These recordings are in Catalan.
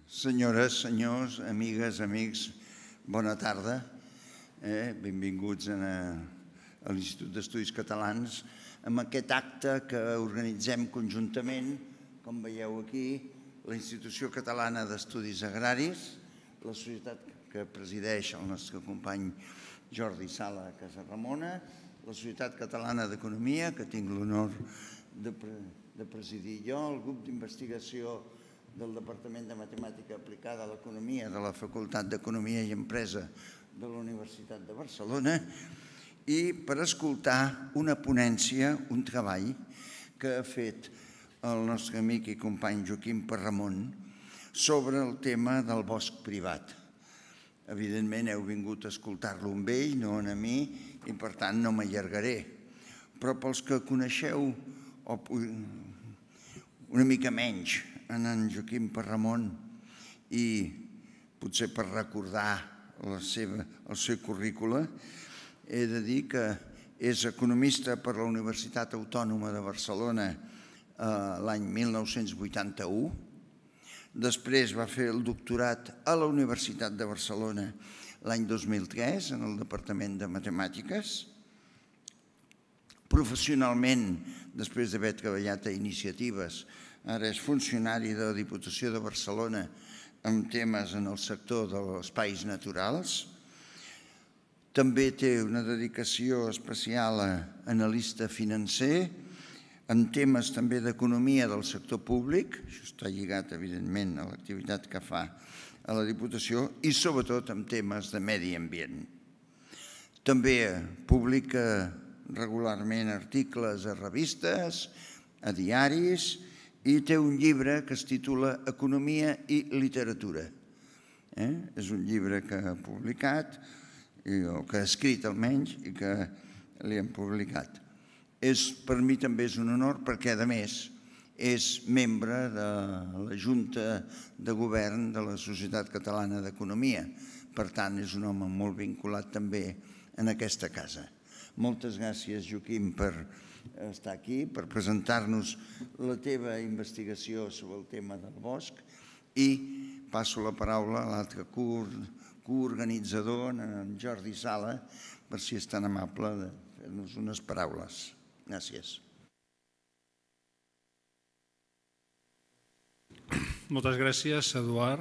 Senyores, senyors, amigues, amics, bona tarda. Benvinguts a l'Institut d'Estudis Catalans amb aquest acte que organitzem conjuntament, com veieu aquí, la Institució Catalana d'Estudis Agraris, la societat que presideix el nostre company Jordi Sala Casaramona, la Societat Catalana d'Economia, que tinc l'honor de presidir jo, el grup d'investigació del Departament de Matemàtica Aplicada a l'Economia de la Facultat d'Economia i Empresa de la Universitat de Barcelona, i per escoltar una ponència, un treball que ha fet el nostre amic i company Joaquim Parramon sobre el tema del bosc privat. Evidentment heu vingut a escoltar-lo amb ell, no a mi, i per tant no m'allargaré. Però pels que coneixeu una mica menys en Joaquim Parramon i potser per recordar el seu currículum, he de dir que és economista per la Universitat Autònoma de Barcelona l'any 1981. Després va fer el doctorat a la Universitat de Barcelona l'any 2003 en el Departament de Matemàtiques. Professionalment, després d'haver treballat a iniciatives, ara és funcionari de la Diputació de Barcelona amb temes en el sector dels espais naturals. També té una dedicació especial a analista financer, en temes també d'economia del sector públic, això està lligat evidentment a l'activitat que fa a la Diputació, i sobretot en temes de medi ambient. També publica regularment articles a revistes, a diaris, i té un llibre que es titula Economia i literatura. És un llibre que ha publicat, o que ha escrit almenys, i que li han publicat. Per mi també és un honor perquè, a més, és membre de la Junta de Govern de la Societat Catalana d'Economia. Per tant, és un home molt vinculat també en aquesta casa. Moltes gràcies, Joaquim, per estar aquí, per presentar-nos la teva investigació sobre el tema del bosc, i passo la paraula a l'altre coorganitzador, en Jordi Sala, per si és tan amable de fer-nos unes paraules. Gràcies. Moltes gràcies, Eduard.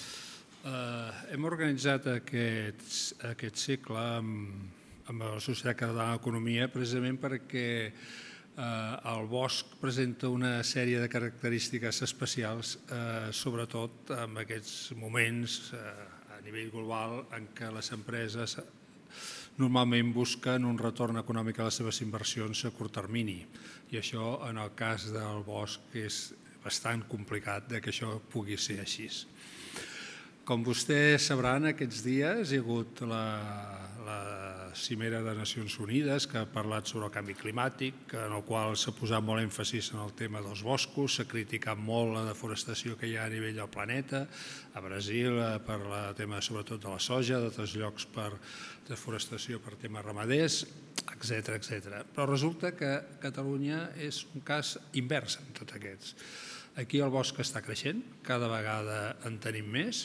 Hem organitzat aquest cicle amb la Societat Catalana d'Economia precisament perquè el bosc presenta una sèrie de característiques especials, sobretot en aquests moments a nivell global en què les empreses normalment busquen un retorn econòmic a les seves inversions a curt termini, i això en el cas del bosc és bastant complicat que això pugui ser així. Com vostès sabran, aquests dies hi ha hagut la Cimera de Nacions Unides que ha parlat sobre el canvi climàtic, en el qual s'ha posat molt èmfasis en el tema dels boscos, s'ha criticat molt la deforestació que hi ha a nivell del planeta, a Brasil per el tema sobretot de la soja, d'altres llocs per deforestació per temes ramaders, etc. Però resulta que Catalunya és un cas invers en tots aquests. Aquí el bosc està creixent, cada vegada en tenim més,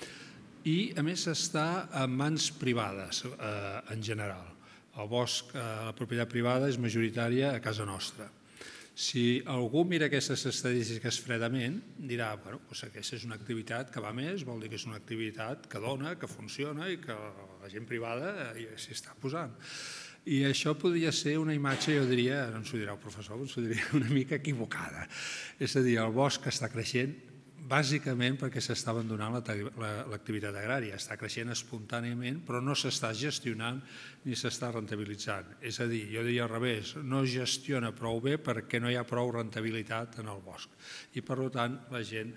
i a més està en mans privades en general. El bosc, la propietat privada és majoritària a casa nostra. Si algú mira aquestes estadístiques fredament, dirà que aquesta és una activitat que va més, vol dir que és una activitat que dona, que funciona i que la gent privada s'hi està posant. I això podria ser una imatge, jo diria, no ens ho dirà el professor, ens ho diria una mica equivocada. És a dir, el bosc està creixent bàsicament perquè s'està abandonant l'activitat agrària. Està creixent espontàniament, però no s'està gestionant ni s'està rentabilitzant. És a dir, jo diria al revés, no gestiona prou bé perquè no hi ha prou rentabilitat en el bosc. I per tant, la gent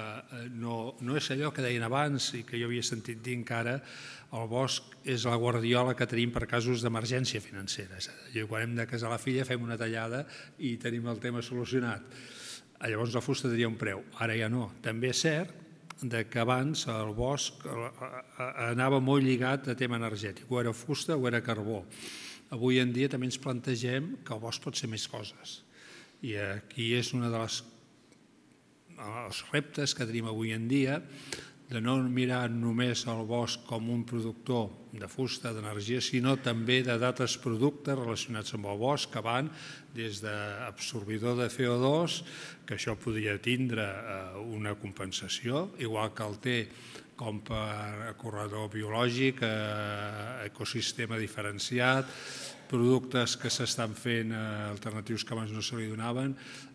no és allò que deien abans i que jo havia sentit dir encara, el bosc és la guardiola que tenim per casos d'emergència financera. És a dir, quan hem de casar la filla fem una tallada i tenim el tema solucionat. Llavors la fusta tenia un preu, ara ja no. També és cert que abans el bosc anava molt lligat a tema energètic, o era fusta o era carbó. Avui en dia també ens plantegem que el bosc pot ser més coses. I aquí és una de les els reptes que tenim avui en dia, de no mirar només el bosc com un productor de fusta, d'energia, sinó també d'altres productes relacionats amb el bosc que van des d'absorbidor de CO2, que això podria tindre una compensació, igual que el té com per corredor biològic, ecosistema diferenciat, productes que s'estan fent alternatius que abans no se li donaven,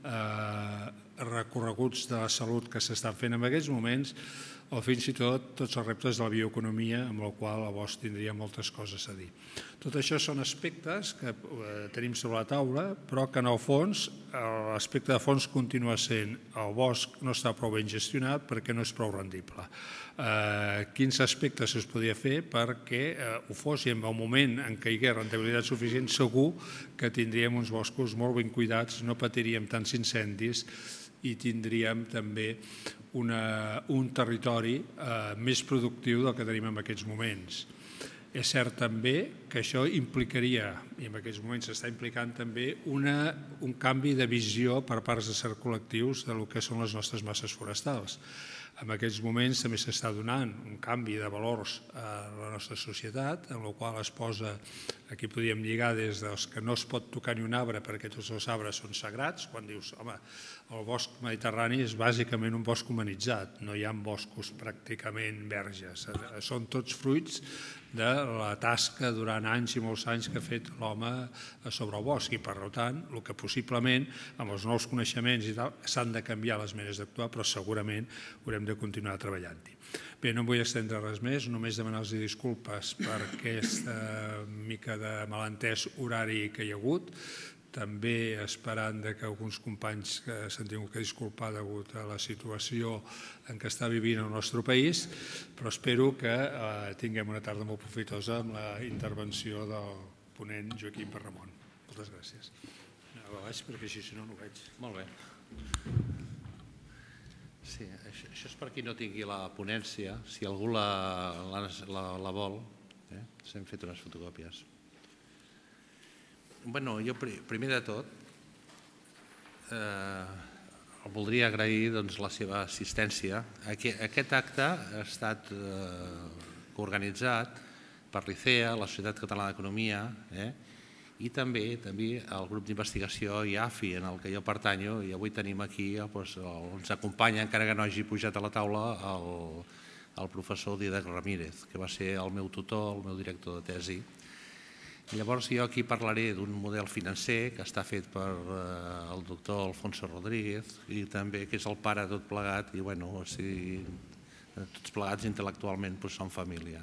recorreguts de la salut que s'estan fent en aquests moments, o fins i tot tots els reptes de la bioeconomia, amb el qual el bosc tindria moltes coses a dir. Tot això són aspectes que tenim sobre la taula, però que en el fons, l'aspecte de fons continua sent el bosc no està prou ben gestionat perquè no és prou rendible. Quins aspectes es podria fer perquè ho fos i en el moment en què hi hagués rendibilitat suficient segur que tindríem uns boscos molt ben cuidats, no patiríem tants incendis i tindríem també un territori més productiu del que tenim en aquests moments. És cert també que això implicaria, i en aquests moments s'està implicant també, un canvi de visió per parts de certs col·lectius del que són les nostres masses forestals. En aquests moments també s'està donant un canvi de valors a la nostra societat, en el qual es posa, aquí podríem lligar des dels que no es pot tocar ni un arbre perquè tots els arbres són sagrats, quan dius, home, el bosc mediterrani és bàsicament un bosc humanitzat, no hi ha boscos pràcticament verges, són tots fruits de la tasca durant anys i molts anys que ha fet l'home sobre el bosc i per tant, el que possiblement amb els nous coneixements i tal s'han de canviar les maneres d'actuar, però segurament haurem de continuar treballant-hi. Bé, no em vull estendre res més, només demanar-los disculpes per aquesta mica de malentès horari que hi ha hagut, també esperant que alguns companys s'han tingut que disculpar degut a la situació en què està vivint el nostre país, però espero que tinguem una tarda molt profitosa amb la intervenció del ponent Joaquim Perramon. Moltes gràcies. Anava a baix perquè així si no no ho veig. Molt bé. Sí, això és per qui no tingui la ponència, si algú la vol, s'han fet unes fotocòpies. Bueno, jo primer de tot voldria agrair la seva assistència. Aquest acte ha estat organitzat per l'ICEA, la Societat Catalana d'Economia, i també el grup d'investigació IAFI, en el que jo pertanyo, i avui tenim aquí, ens acompanya, encara que no hagi pujat a la taula, el professor Dídac Ramírez, que va ser el meu tutor, el meu director de tesi. Llavors jo aquí parlaré d'un model financer que està fet per el doctor Alfonso Rodríguez i també que és el pare de tot plegat i tots plegats intel·lectualment són família.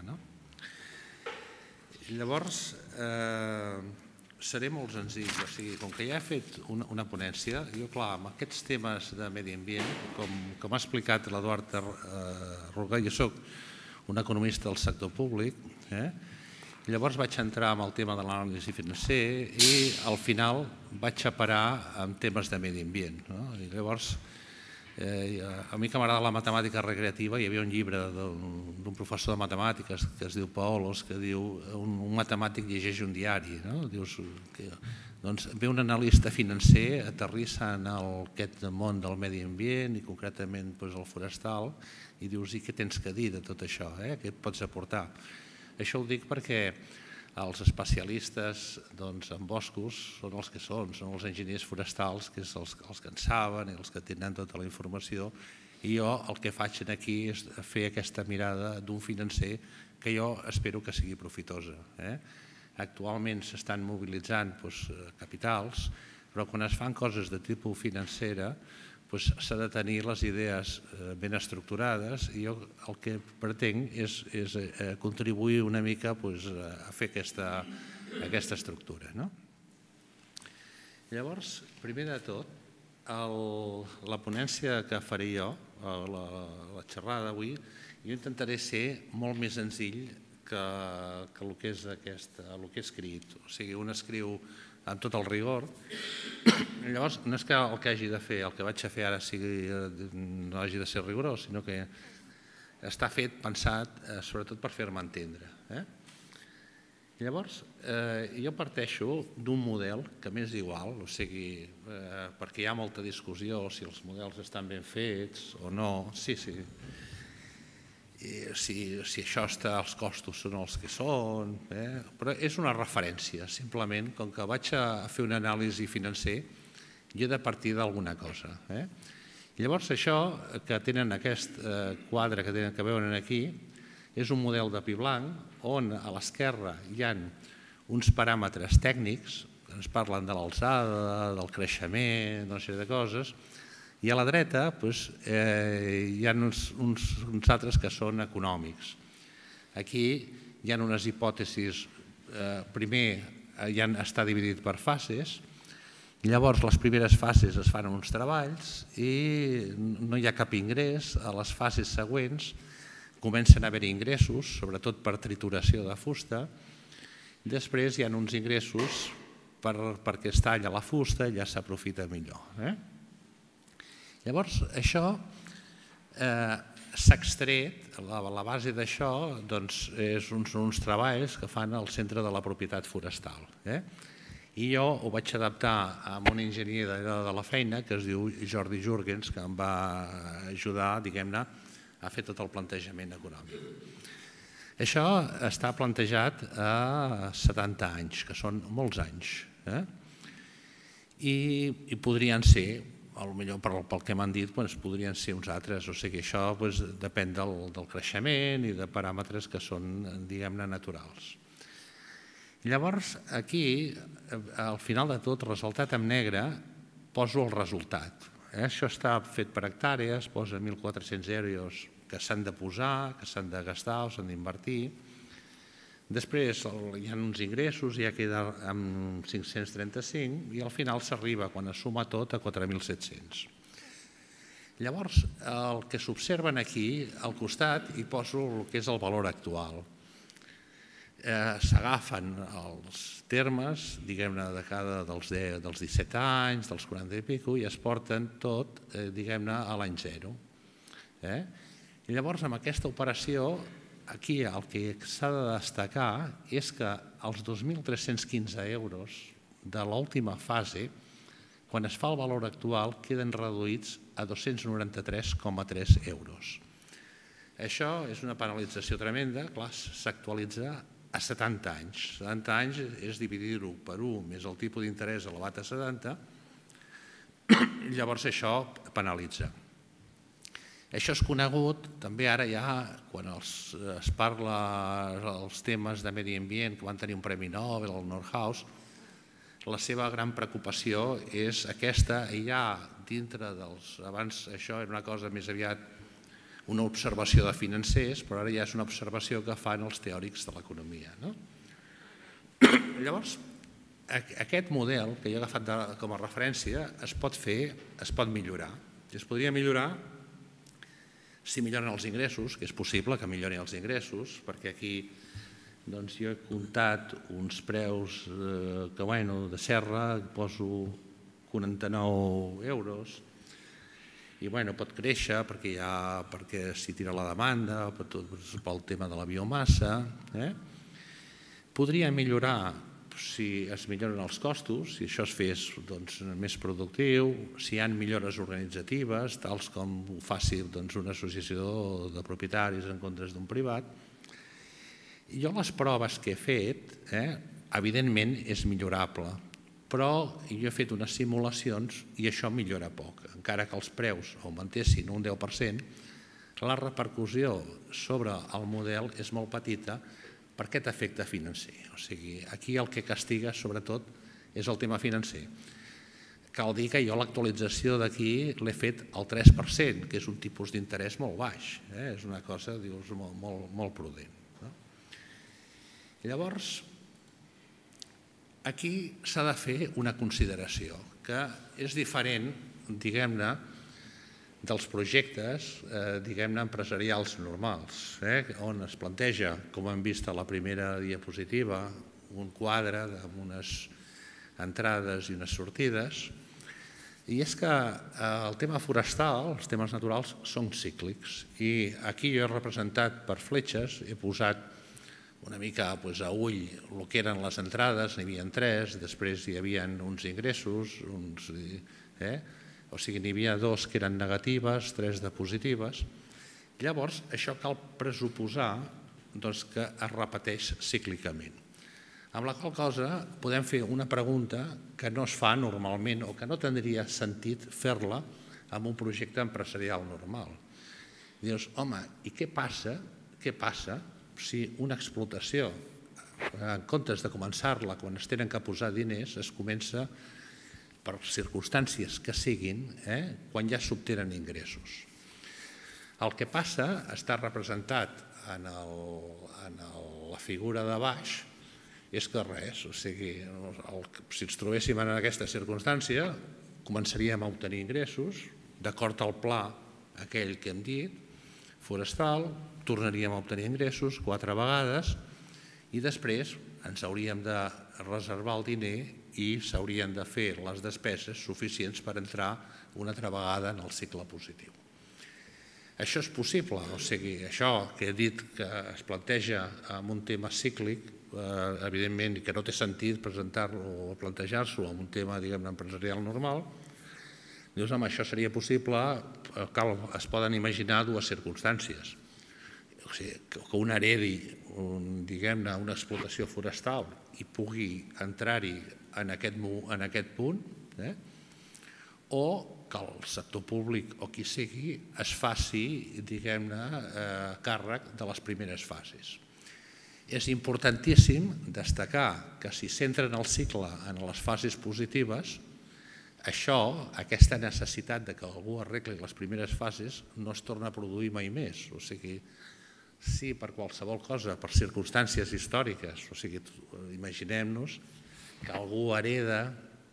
Llavors seré molt senzill, o sigui, com que ja he fet una ponència, jo clar, amb aquests temes de medi ambient, com ha explicat l'Eduard Roger, jo soc un economista del sector públic, llavors vaig entrar en el tema de l'anàlisi financer i al final vaig a parar en temes de medi ambient. I llavors, a mi que m'agrada la matemàtica recreativa, hi havia un llibre d'un professor de matemàtiques que es diu Paolos, que diu un matemàtic llegeix un diari. Doncs ve un analista financer, aterrissa en aquest món del medi ambient i concretament el forestal i dius, i què tens que dir de tot això? Què et pots aportar? Això ho dic perquè els especialistes en boscos són els que són els enginyers forestals, que són els que en saben i els que tenen tota la informació, i jo el que faig aquí és fer aquesta mirada d'un financer que jo espero que sigui profitosa. Actualment s'estan mobilitzant capitals, però quan es fan coses de tipus financera s'ha de tenir les idees ben estructurades i jo el que pretenc és contribuir una mica a fer aquesta estructura. Llavors, primer de tot, la ponència que faré jo, la xerrada d'avui, jo intentaré ser molt més senzill que el que he escrit. O sigui, un escriu amb tot el rigor. Llavors, no és que el que hagi de fer, el que vaig a fer ara no hagi de ser rigorós, sinó que està fet, pensat, sobretot per fer-me entendre. Llavors, jo parteixo d'un model que m'és igual, o sigui, perquè hi ha molta discussió si els models estan ben fets o no. Sí. Si això està, els costos són els que són, però és una referència, simplement, com que vaig a fer una anàlisi financer, jo he de partir d'alguna cosa. Llavors, això que tenen aquest quadre que veuen aquí, és un model de pi blanc on a l'esquerra hi ha uns paràmetres tècnics que ens parlen de l'alçada, del creixement, d'una sèrie de coses, i a la dreta hi ha uns altres que són econòmics. Aquí hi ha unes hipòtesis, primer està dividit per fases, llavors les primeres fases es fan uns treballs i no hi ha cap ingrés, a les fases següents comencen a haver-hi ingressos, sobretot per trituració de fusta. Després hi ha uns ingressos perquè es talla la fusta i ja s'aprofita millor. Llavors, això s'ha extret, la base d'això és uns treballs que fan al Centre de la Propietat Forestal. I jo ho vaig adaptar amb un enginyer de la feina que es diu Jordi Jurgens, que em va ajudar, diguem-ne, a fer tot el plantejament econòmic. Això està plantejat a 70 anys, que són molts anys. I podrien ser, potser pel que m'han dit, podrien ser uns altres. O sigui, això depèn del creixement i de paràmetres que són, diguem-ne, naturals. Llavors, aquí, al final de tot, ressaltat en negre, poso el resultat. Això està fet per hectàrees, posa 1.400 euros que s'han de posar, que s'han de gastar o s'han d'invertir. Després hi ha uns ingressos, ja queda amb 535 i al final s'arriba, quan es suma tot, a 4.700. Llavors, el que s'observen aquí, al costat, hi poso el que és el valor actual. S'agafen els termes, diguem-ne, de cada dels 17 anys, dels 40 i pico, i es porten tot, diguem-ne, a l'any zero. I llavors, amb aquesta operació, aquí el que s'ha de destacar és que els 2.315 euros de l'última fase, quan es fa el valor actual, queden reduïts a 293,3 euros. Això és una penalització tremenda, clar, s'actualitza a 70 anys. 70 anys és dividir-ho per 1 més el tipus d'interès elevat a 70, llavors això penalitza. Això és conegut, també ara ja, quan es parla dels temes de medi ambient, que van tenir un Premi Nobel, el Nordhaus, la seva gran preocupació és aquesta, i ja dintre dels... Abans això era una cosa més aviat una observació de financers, però ara ja és una observació que fan els teòrics de l'economia. Llavors, aquest model que jo he agafat com a referència es pot fer, es pot millorar. Es podria millorar si milloren els ingressos, que és possible que millorin els ingressos, perquè aquí jo he comptat uns preus de serra, poso 49 euros, i pot créixer perquè s'hi tira la demanda, pel tema de la biomassa. Podria millorar si es milloren els costos, si això es fes més productiu, si hi ha millores organitzatives, tals com ho faci una associació de propietaris en comptes d'un privat. Jo les proves que he fet, evidentment és millorable, però jo he fet unes simulacions i això millora poc. Encara que els preus augmentessin un 10%, la repercussió sobre el model és molt petita per aquest efecte financer. O sigui, aquí el que castiga, sobretot, és el tema financer. Cal dir que jo l'actualització d'aquí l'he fet al 3%, que és un tipus d'interès molt baix. És una cosa, dius, molt prudent. Llavors, aquí s'ha de fer una consideració, que és diferent, diguem-ne, dels projectes, diguem-ne, empresarials normals, on es planteja, com hem vist a la primera diapositiva, un quadre amb unes entrades i unes sortides, i és que el tema forestal, els temes naturals, són cíclics, i aquí jo he representat per fletxes, he posat una mica a ull el que eren les entrades, n'hi havia 3, després hi havia uns ingressos, o sigui, n'hi havia 2 que eren negatives, 3 de positives. Llavors, això cal pressuposar que es repeteix cíclicament. Amb la qual cosa podem fer una pregunta que no es fa normalment o que no tindria sentit fer-la amb un projecte empresarial normal. Dius, home, i què passa si una explotació, en comptes de començar-la quan es tenen que posar diners, es comença per circumstàncies que siguin, quan ja s'obtenen ingressos. El que passa està representat en la figura de baix és que res, o sigui, si ens trobéssim en aquesta circumstància, començaríem a obtenir ingressos, d'acord al pla aquell que hem dit, forestal, tornaríem a obtenir ingressos 4 vegades i després ens hauríem de reservar el diner i s'haurien de fer les despeses suficients per entrar una altra vegada en el cicle positiu. Això és possible, o sigui, això que he dit que es planteja amb un tema cíclic, evidentment que no té sentit presentar-lo o plantejar-s'ho amb un tema, diguem-ne, empresarial normal, dius, home, això seria possible, es poden imaginar 2 circumstàncies. O sigui, que un heredi, diguem-ne, una explotació forestal i pugui entrar-hi en aquest punt, o que el sector públic o qui sigui es faci, diguem-ne, càrrec de les primeres fases. És importantíssim destacar que si s'entra en el cicle en les fases positives, aquesta necessitat que algú arregli les primeres fases no es torna a produir mai més. O sigui, si per qualsevol cosa, per circumstàncies històriques, o sigui, imaginem-nos que algú hereda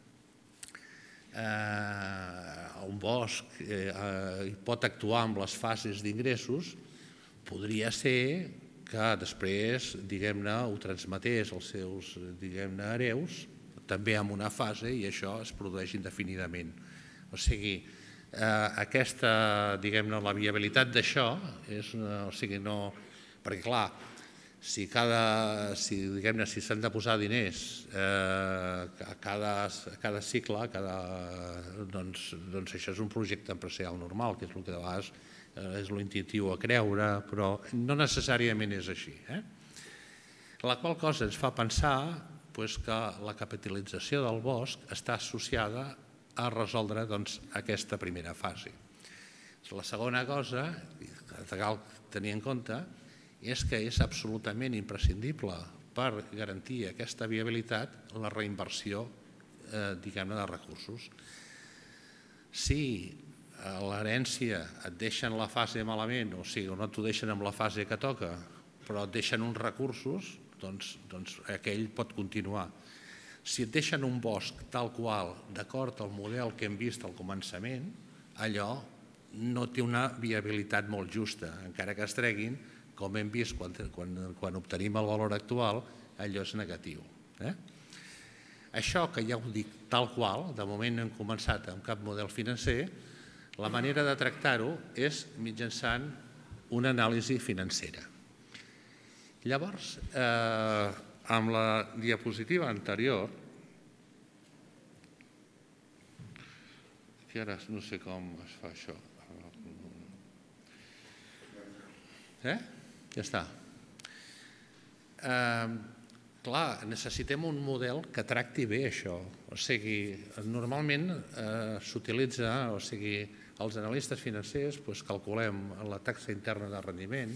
un bosc i pot actuar amb les fases d'ingressos, podria ser que després, diguem-ne, ho transmetés als seus, diguem-ne, hereus, també en una fase, i això es produeix indefinidament. O sigui, aquesta, diguem-ne, la viabilitat d'això, o sigui, no... Perquè, clar, si s'han de posar diners a cada cicle, doncs això és un projecte empresarial normal, que és el que de vegades és l'intuitiu a creure, però no necessàriament és així. La qual cosa ens fa pensar que la capitalització del bosc està associada a resoldre aquesta primera fase. La segona cosa que cal tenir en compte és que és absolutament imprescindible per garantir aquesta viabilitat la reinversió, diguem-ne, de recursos. Si l'herència et deixen la fase malament, o sigui, no t'ho deixen amb la fase que toca, però et deixen uns recursos, doncs aquell pot continuar. Si et deixen un bosc tal qual, d'acord al model que hem vist al començament, allò no té una viabilitat molt justa, encara que es treguin, com hem vist quan obtenim el valor actual, allò és negatiu. Això que ja ho dic tal qual, de moment no hem començat amb cap model financer, la manera de tractar-ho és mitjançant una anàlisi financera. Llavors, amb la diapositiva anterior, que ara no sé com es fa això. Ja està. Clar, necessitem un model que tracti bé això. O sigui, normalment s'utilitza, o sigui, els analistes financers calculem la taxa interna de rendiment.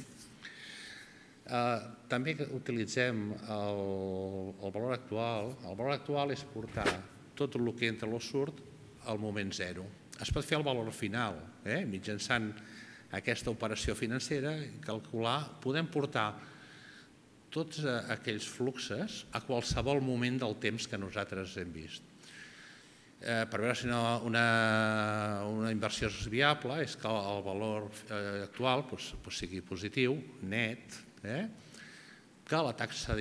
També utilitzem el valor actual. El valor actual és portar tot el que entra o surt al moment zero. Es pot fer el valor final, mitjançant aquesta operació financera i calcular, podem portar tots aquells fluxos a qualsevol moment del temps que nosaltres hem vist. Per veure si una inversió és viable és que el valor actual sigui positiu, net, que la taxa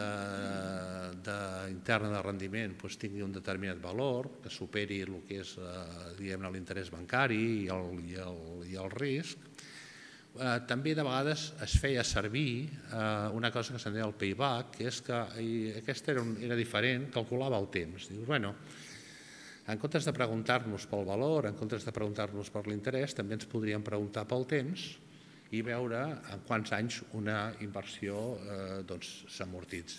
interna de rendiment tingui un determinat valor, que superi el que és l'interès bancari i el risc, També de vegades es feia servir una cosa que se'n deia el payback, que és que aquesta era diferent, calculava el temps. Dius, bueno, en comptes de preguntar-nos pel valor, en comptes de preguntar-nos per l'interès, també ens podríem preguntar pel temps i veure en quants anys una inversió s'amortitza.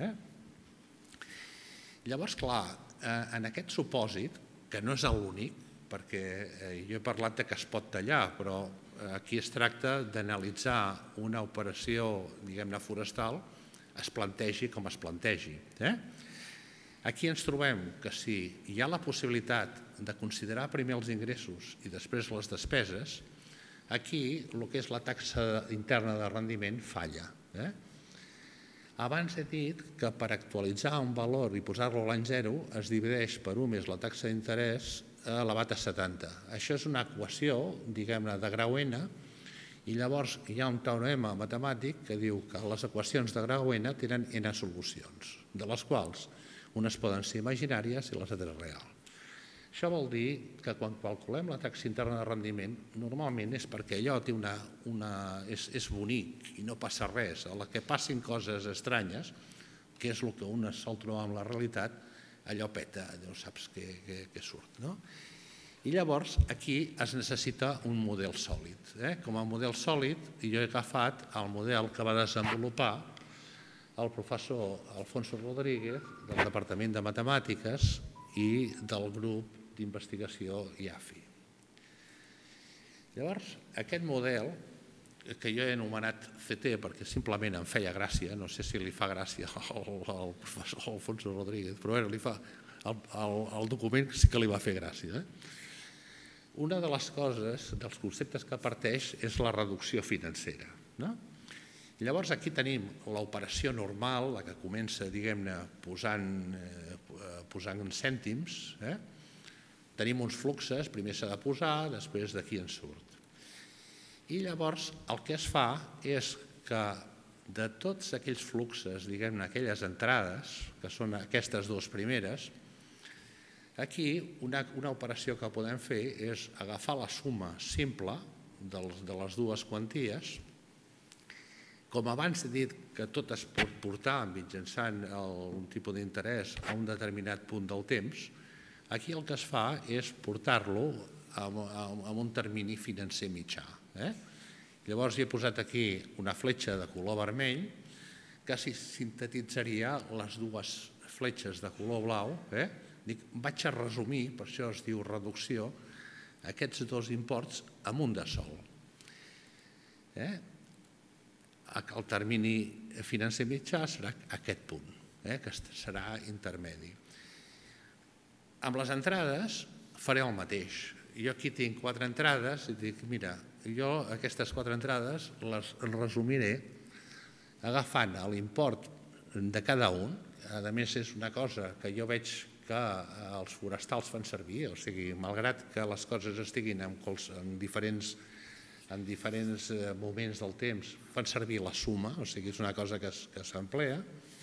Llavors, clar, en aquest supòsit, que no és l'únic, perquè jo he parlat que es pot tallar, però aquí es tracta d'analitzar una operació, diguem-ne, forestal, es plantegi com es plantegi. Aquí ens trobem que si hi ha la possibilitat de considerar primer els ingressos i després les despeses, aquí el que és la taxa interna de rendiment falla. Abans he dit que per actualitzar un valor i posar-lo a l'any 0 es divideix per 1 més la taxa d'interès elevat a 70. Això és una equació, diguem-ne, de grau N, i llavors hi ha un teorema matemàtic que diu que les equacions de grau N tenen N solucions, de les quals unes poden ser imaginàries i les altres reals. Això vol dir que quan calculem la taxa interna de rendiment, normalment és perquè allò té és bonic i no passa res. A la que passin coses estranyes, que és el que un sol trobar amb la realitat, allò peta, no saps què surt. I llavors aquí es necessita un model sòlid. Com a model sòlid, jo he agafat el model que va desenvolupar el professor Alfonso Rodríguez del Departament de Matemàtiques i del grup d'investigació IAFI. Llavors, aquest model, que jo he anomenat CT perquè simplement em feia gràcia, no sé si li fa gràcia al professor Alfonso Rodríguez, però el document sí que li va fer gràcia. Una de les coses, dels conceptes que parteix, és la reducció financera. Llavors aquí tenim l'operació normal, la que comença, diguem-ne, posant cèntims. Tenim uns fluxes, primer s'ha de posar, després d'aquí en surt. I llavors el que es fa és que de tots aquells fluxes, diguem-ne, aquelles entrades, que són aquestes dues primeres, aquí una operació que podem fer és agafar la suma simple de les dues quanties. Com abans he dit que tot es pot portar mitjançant un tipus d'interès a un determinat punt del temps, aquí el que es fa és portar-lo a un termini financer mitjà. Llavors he posat aquí una fletxa de color vermell que sintetitzaria les dues fletxes de color blau. Vaig a resumir, per això es diu reducció, aquests dos imports amb un de sol. El termini financer mitjà serà aquest punt, que serà intermedi. Amb les entrades faré el mateix. Jo aquí tinc 4 entrades i dic, mira, jo aquestes 4 entrades les resumiré agafant l'import de cada un. A més, és una cosa que jo veig que els forestals fan servir, o sigui, malgrat que les coses estiguin en diferents moments del temps, fan servir la suma, o sigui, és una cosa que s'emplea.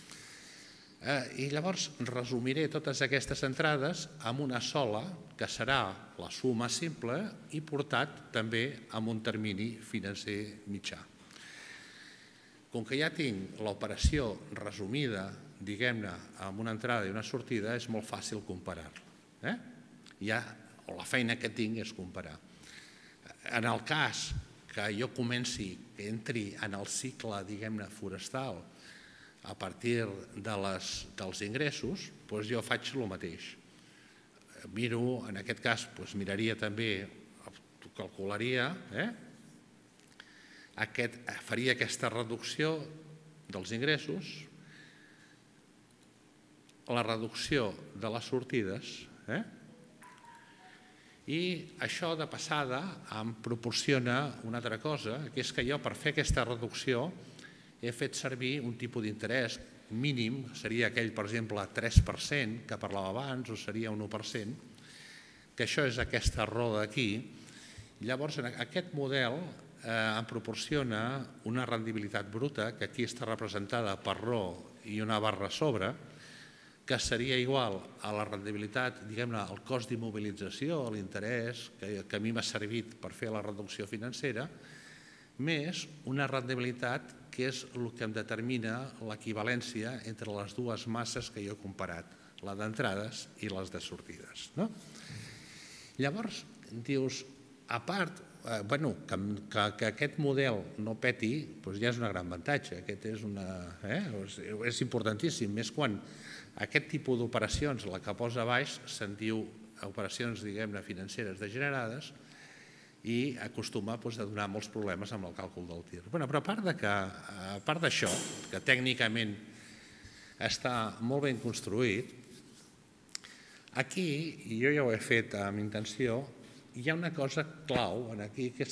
I llavors resumiré totes aquestes entrades amb una sola, que serà la suma simple i portat també amb un termini financer mitjà. Com que ja tinc l'operació resumida, diguem-ne, amb una entrada i una sortida, és molt fàcil comparar-la. La feina que tinc és comparar. En el cas que jo comenci, que entri en el cicle, diguem-ne, forestal, a partir dels ingressos, doncs jo faig el mateix. Miro, en aquest cas, miraria també, calcularia, faria aquesta reducció dels ingressos, la reducció de les sortides, i això de passada em proporciona una altra cosa, que és que jo per fer aquesta reducció he fet servir un tipus d'interès mínim, seria aquell, per exemple, 3% que parlava abans, o seria un 1%, que això és aquesta roda aquí. Llavors, aquest model em proporciona una rendibilitat bruta, que aquí està representada per Rho i una barra a sobre, que seria igual a la rendibilitat, diguem-ne, al cost d'immobilització, a l'interès, que a mi m'ha servit per fer la reducció financera, més una rendibilitat que és el que em determina l'equivalència entre les dues masses que jo he comparat, la d'entrades i les de sortides. Llavors, dius, a part, que aquest model no peti ja és un gran avantatge, és importantíssim, més quan aquest tipus d'operacions, la que posa a baix, se'n diu operacions, diguem-ne, financeres degenerades, i acostuma a donar molts problemes amb el càlcul del TIR. Però a part d'això, que tècnicament està molt ben construït, aquí, i jo ja ho he fet amb intenció, hi ha una cosa clau aquí, que és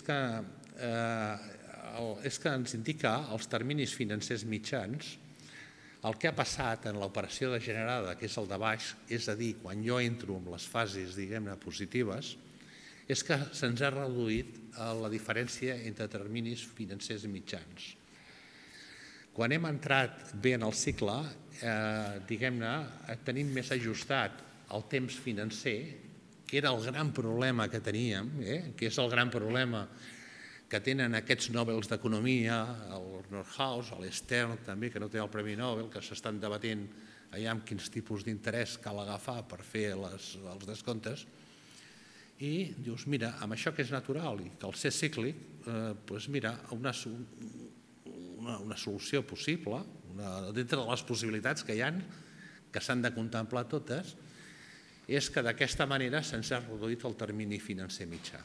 que ens indica els terminis financers mitjans, el que ha passat en l'operació degenerada, que és el de baix, és a dir, quan jo entro en les fases, diguem-ne, positives, és que se'ns ha reduït la diferència entre terminis financers mitjans. Quan hem entrat bé en el cicle, diguem-ne, tenim més ajustat el temps financer, que era el gran problema que teníem, que és el gran problema que tenen aquests Nobels d'Economia, el Nordhaus, l'Stern també, que no té el Premi Nobel, que s'estan debatent allà amb quins tipus d'interès cal agafar per fer els descomptes, i dius, mira, amb això que és natural i que el ser cíclic, doncs mira, una solució possible, dintre de les possibilitats que hi ha, que s'han de contemplar totes, és que d'aquesta manera se'ns ha reduït el termini financer mitjà.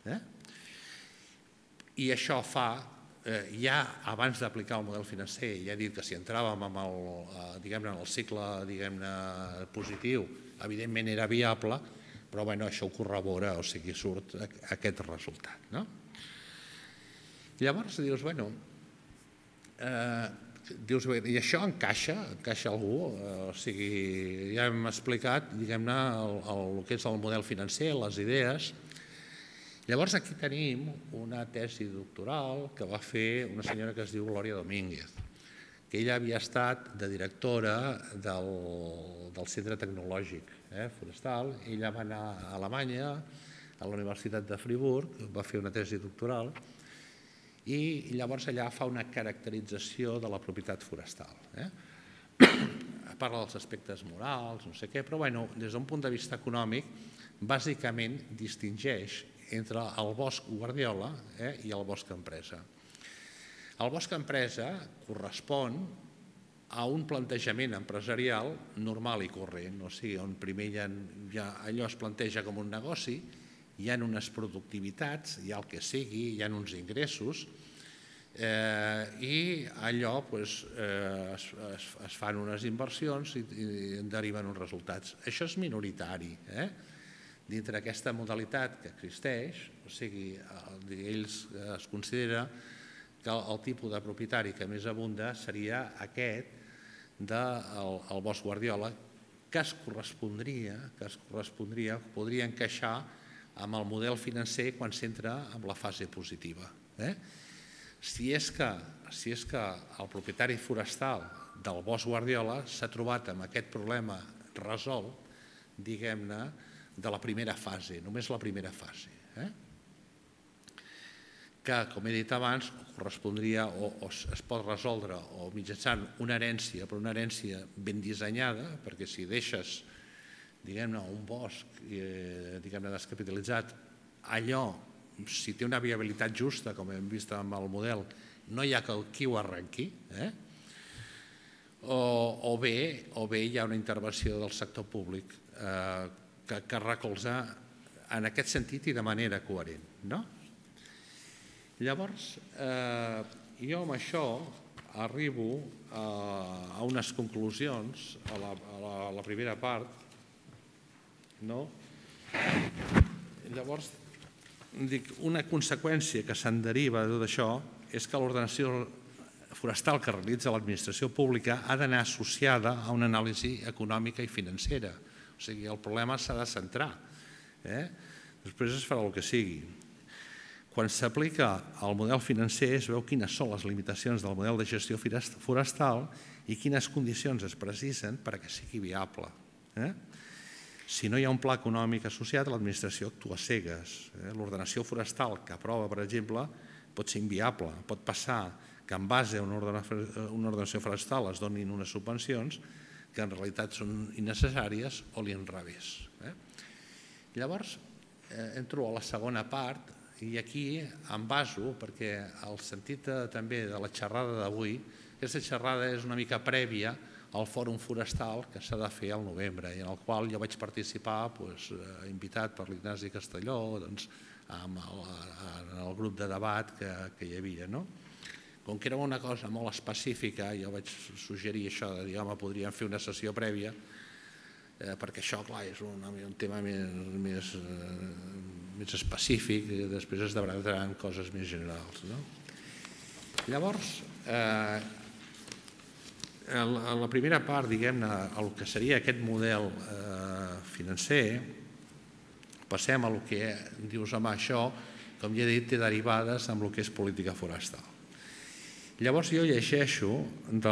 I això fa, ja abans d'aplicar el model financer, ja he dit que si entràvem en el cicle positiu, evidentment era viable, però això ho corrobora, o sigui, surt aquest resultat. Llavors dius, i això encaixa algú? O sigui, ja hem explicat, diguem-ne, el que és el model financer, les idees. Llavors aquí tenim una tesi doctoral que va fer una senyora que es diu Glòria Domínguez, que ella havia estat de directora del Centre Tecnològic Forestal. Ella va anar a Alemanya, a la Universitat de Friburg, va fer una tesi doctoral, i llavors allà fa una caracterització de la propietat forestal. Parla dels aspectes morals, no sé què, però des d'un punt de vista econòmic, bàsicament distingeix entre el bosc guardiola i el bosc empresa. El bosc empresa correspon a un plantejament empresarial normal i corrent, o sigui, on primer allò es planteja com un negoci, hi ha unes productivitats, hi ha el que sigui, hi ha uns ingressos, i allò es fan unes inversions i en deriven uns resultats. Això és minoritari. Dintre d'aquesta modalitat que existeix, o sigui, ells es considera que el tipus de propietari que més abunda seria aquest del bosc guardiola, que es correspondria, podria encaixar amb el model financer quan s'entra en la fase positiva. Si és que el propietari forestal del bosc guardiola s'ha trobat amb aquest problema resolt, diguem-ne, de la primera fase, només la primera fase, que, com he dit abans, correspondria o es pot resoldre o mitjançant una herència, però una herència ben dissenyada, perquè si deixes, diguem-ne, un bosc descapitalitzat, allò, si té una viabilitat justa, com hem vist amb el model, no hi ha qui ho arrenqui, o bé hi ha una intervenció del sector públic que recolza en aquest sentit i de manera coherent, no? Llavors, jo amb això arribo a unes conclusions, a la primera part, no? Llavors, una conseqüència que se'n deriva de tot això és que l'ordenació forestal que realitza l'administració pública ha d'anar associada a una anàlisi econòmica i financera. O sigui, el problema s'ha de centrar. Després es farà el que sigui. Quan s'aplica el model financer es veu quines són les limitacions del model de gestió forestal i quines condicions es precisen perquè sigui viable. Si no hi ha un pla econòmic associat, l'administració actua cegues. L'ordenació forestal que aprova, per exemple, pot ser inviable, pot passar que en base a una ordenació forestal es donin unes subvencions que en realitat són innecessàries o l'inrevés. Llavors, entro a la segona part i aquí em baso, perquè el sentit també de la xerrada d'avui, aquesta xerrada és una mica prèvia al Fòrum Forestal que s'ha de fer al novembre i en el qual jo vaig participar invitat per l'Ignasi Castelló en el grup de debat que hi havia. Com que era una cosa molt específica, jo vaig suggerir això de dir, home, podríem fer una sessió prèvia perquè això, clar, és un tema més específic i després es debrataran coses més generals. Llavors, a la primera part, diguem-ne, el que seria aquest model financer, passem a el que dius, home, això, com ja he dit, té derivades amb el que és política forestal. Llavors jo llegeixo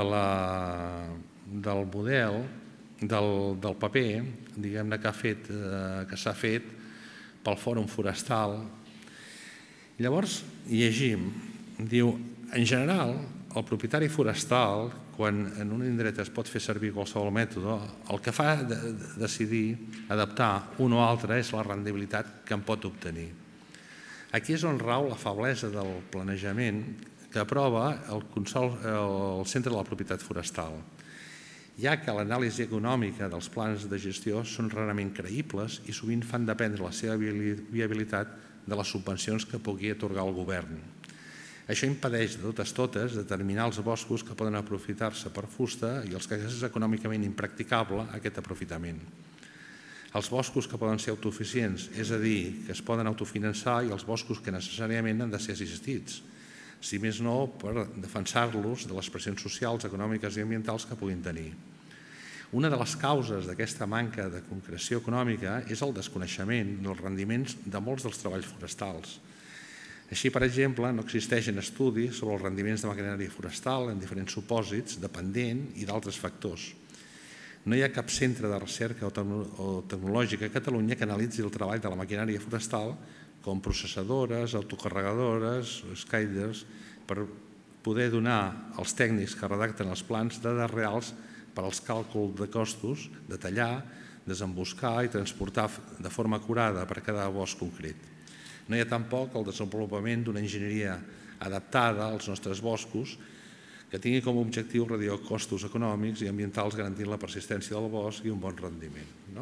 del model, del paper, diguem-ne, que s'ha fet pel Fòrum Forestal. Llavors llegim, diu, en general, el propietari forestal, quan en un indret es pot fer servir qualsevol mètode, el que fa decidir adaptar un o altre és la rendibilitat que en pot obtenir. Aquí és on rau la feblesa del planejament que aprova el Centre de la Propietat Forestal, ja que l'anàlisi econòmica dels plans de gestió són rarament creïbles i sovint fan dependre la seva viabilitat de les subvencions que pugui atorgar el govern. Això impedeix, de totes, determinar els boscos que poden aprofitar-se per fusta i els que és econòmicament impracticable aquest aprofitament. Els boscos que poden ser autosuficients, és a dir, que es poden autofinançar, i els boscos que necessàriament han de ser assistits, si més no per defensar-los de les pressions socials, econòmiques i ambientals que puguin tenir. Una de les causes d'aquesta manca de concreció econòmica és el desconeixement dels rendiments de molts dels treballs forestals. Així, per exemple, no existeixen estudis sobre els rendiments de maquinària forestal en diferents supòsits, dependent i d'altres factors. No hi ha cap centre de recerca o tecnològica a Catalunya que analitzi el treball de la maquinària forestal com processadores, autocarregadores, skiders, per poder donar als tècnics que redacten els plans dades reals per als càlculs de costos de tallar, desemboscar i transportar de forma acurada per a cada bosc concret. No hi ha tampoc el desenvolupament d'una enginyeria adaptada als nostres boscos que tingui com a objectiu reduir costos econòmics i ambientals garantint la persistència del bosc i un bon rendiment.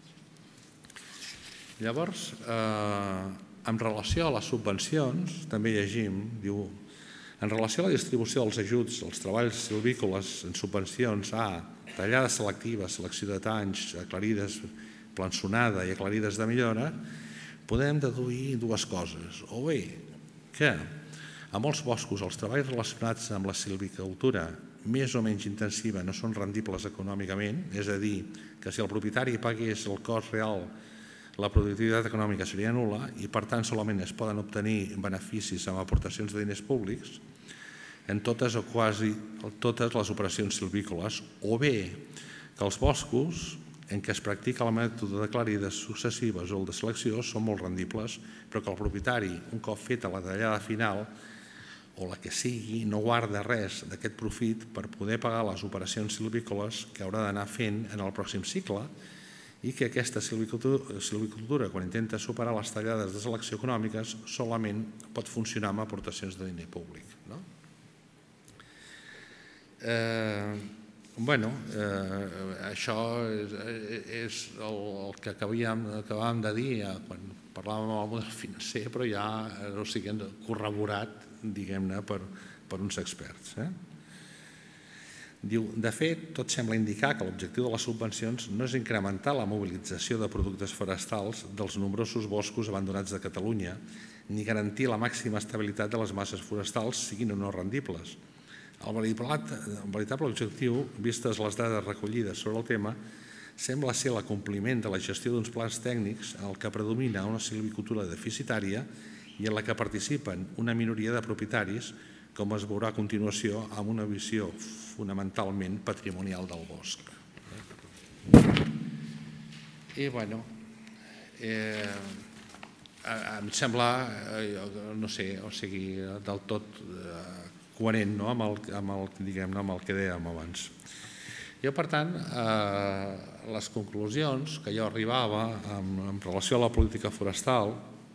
Llavors, en relació a les subvencions, també llegim, diu, en relació a la distribució dels ajuts als treballs silvícoles en subvencions a tallades selectives, selecció de tanys, aclarides, plançonada i aclarides de millora, podem deduir dues coses. O bé, que a molts boscos els treballs relacionats amb la silvicultura més o menys intensiva no són rendibles econòmicament, és a dir, que si el propietari pagués el cost real la productivitat econòmica seria nul·la i, per tant, solament es poden obtenir beneficis amb aportacions de diners públics en totes o quasi totes les operacions silvícoles, o bé que els boscos en què es practica el mètode de clarides successives o el de selecció són molt rendibles, però que el propietari, un cop feta la tallada final, o la que sigui, no guarda res d'aquest profit per poder pagar les operacions silvícoles que haurà d'anar fent en el pròxim cicle, i que aquesta silvicultura, quan intenta superar les tallades de selecció econòmiques, solament pot funcionar amb aportacions de diner públic. Això és el que acabàvem de dir quan parlàvem del model financer, però ja ho siguin corroborat, diguem-ne, per uns experts. Diu, de fet, tot sembla indicar que l'objectiu de les subvencions no és incrementar la mobilització de productes forestals dels nombrosos boscos abandonats de Catalunya, ni garantir la màxima estabilitat de les masses forestals, siguin o no rendibles. El veritable objectiu, vistes les dades recollides sobre el tema, sembla ser l'acompliment de la gestió d'uns plans tècnics en el que predomina una silvicultura deficitària i en la que participen una minoria de propietaris, com es veurà a continuació amb una visió fonamentalment patrimonial del bosc. I, em sembla, no sé, o sigui, del tot coherent amb el que dèiem abans. Jo, per tant, les conclusions que jo arribava en relació a la política forestal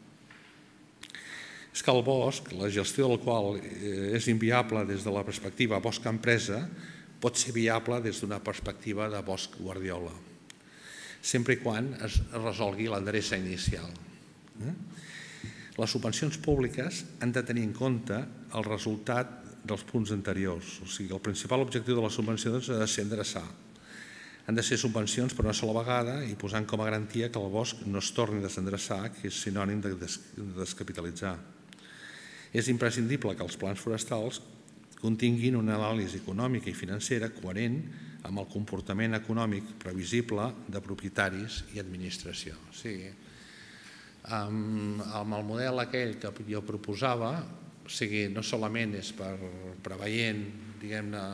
és que el bosc, la gestió del qual és inviable des de la perspectiva bosc-empresa, pot ser viable des d'una perspectiva de bosc-guardiola, sempre i quan es resolgui l'endreça inicial. Les subvencions públiques han de tenir en compte el resultat dels punts anteriors. O sigui, el principal objectiu de les subvencions ha de ser endreçar. Han de ser subvencions per una sola vegada i posant com a garantia que el bosc no es torni a desendreçar, que és sinònim de descapitalitzar. És imprescindible que els plans forestals continguin una anàlisi econòmica i financera coherent amb el comportament econòmic previsible de propietaris i administració. O sigui, amb el model aquell que jo proposava, o sigui, no solament és preveient, diguem-ne,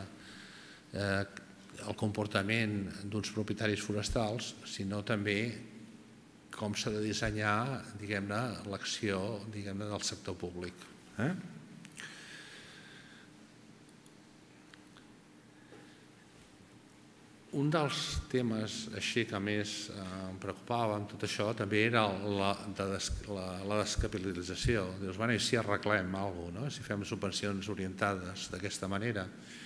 el comportament d'uns propietaris forestals, sinó també com s'ha de dissenyar, diguem-ne, l'acció, diguem-ne, del sector públic. Un dels temes així que més em preocupava amb tot això també era la descapitalització. Dius, bueno, i si arreglem alguna cosa, si fem subvencions orientades d'aquesta manera,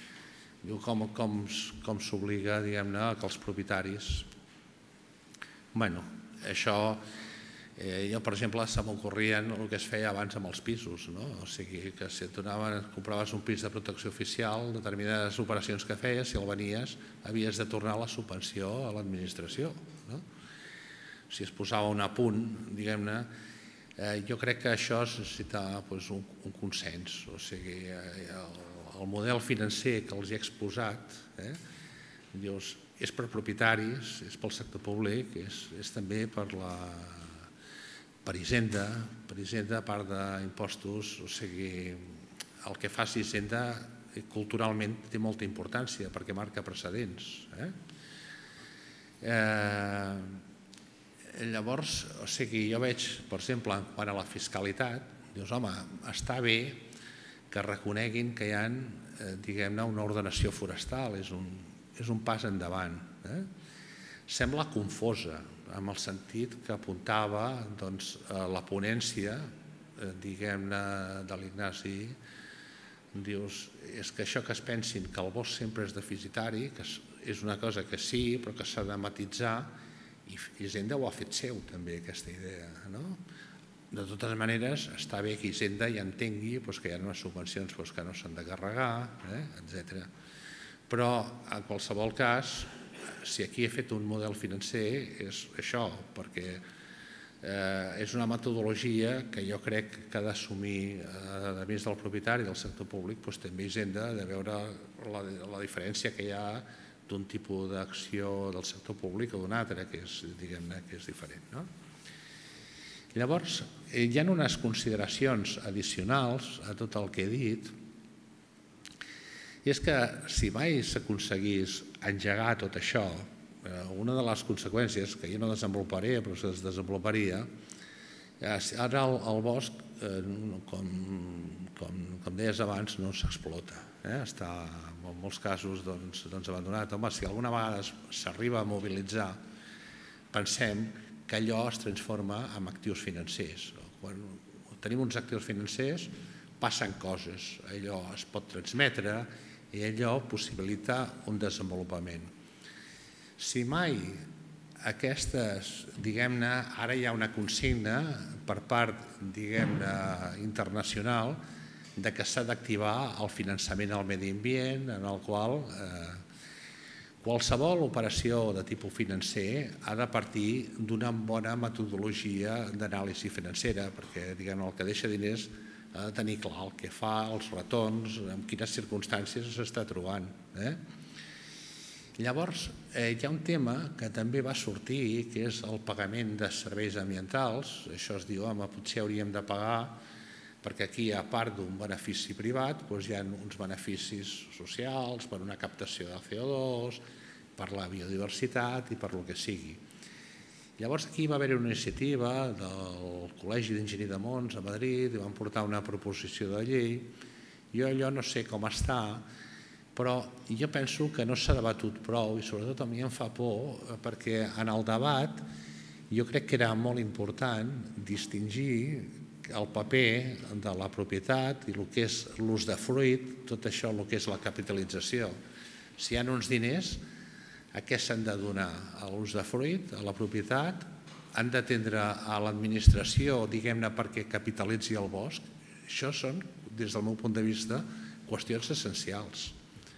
com s'obliga, diguem-ne, que els propietaris... Bueno, això... Jo, per exemple, se m'ocorrien el que es feia abans amb els pisos, no? O sigui, que si et compraves un pis de protecció oficial, determinades operacions que feies, si el venies, havies de tornar la subvenció a l'administració, no? Si es posava un apunt, diguem-ne, jo crec que això necessita un consens. O sigui, el model financer que els he exposat, dius, és per propietaris, és pel sector públic, és també per Hisenda, a part d'impostos, o sigui, el que faci Hisenda culturalment té molta importància perquè marca precedents. Llavors, o sigui, jo veig, per exemple, quan a la fiscalitat, dius, home, està bé que reconeguin que hi ha, diguem-ne, una ordenació forestal, és un pas endavant. Sembla confosa, en el sentit que apuntava la ponència, diguem-ne, de l'Ignasi, dius, és que això que es pensin que el bosc sempre és deficitari, que és una cosa que sí, però que s'ha de matitzar, i Hisenda ho ha fet seu també, aquesta idea, no? De totes maneres, està bé que Hisenda ja entengui que hi ha unes subvencions que no s'han de carregar, etc. Però, en qualsevol cas, si aquí he fet un model financer és això, perquè és una metodologia que jo crec que ha d'assumir, a més del propietari del sector públic, també Hisenda, de veure la diferència que hi ha d'un tipus d'acció del sector públic o d'un altre, que és, diguem-ne, que és diferent. Llavors, hi ha unes consideracions addicionals a tot el que he dit, i és que si mai s'aconseguís engegar tot això, una de les conseqüències, que jo no desenvoluparé, però es desenvoluparia, ara el bosc, com deies abans, no s'explota. Està en molts casos abandonat. Home, si alguna vegada s'arriba a mobilitzar, pensem que allò es transforma en actius financers. Quan tenim uns actius financers, passen coses, allò es pot transmetre, i allò possibilita un desenvolupament. Si mai aquestes, diguem-ne, ara hi ha una consigna per part, diguem-ne, internacional de que s'ha d'activar el finançament al medi ambient, en el qual qualsevol operació de tipus financer ha de partir d'una bona metodologia d'anàlisi financera, perquè, diguem-ne, el que deixa diners ha de tenir clar el que fa, els retorns, en quines circumstàncies s'està trobant. Llavors, hi ha un tema que també va sortir, que és el pagament de serveis ambientals. Això es diu, home, potser hauríem de pagar, perquè aquí, a part d'un benefici privat, hi ha uns beneficis socials per una captació de CO2, per la biodiversitat i per el que sigui. Llavors aquí va haver-hi una iniciativa del Col·legi d'Enginyer de Mons a Madrid i van portar una proposició de llei. Jo allò no sé com està, però jo penso que no s'ha debatut prou i sobretot a mi em fa por perquè en el debat jo crec que era molt important distingir el paper de la propietat i el que és l'ús de fruit, tot això, el que és la capitalització. Si hi ha uns diners, a què s'han de donar? A l'ús de fruit, a la propietat? Han d'atendre a l'administració, diguem-ne, perquè capitalitzi el bosc? Això són, des del meu punt de vista, qüestions essencials.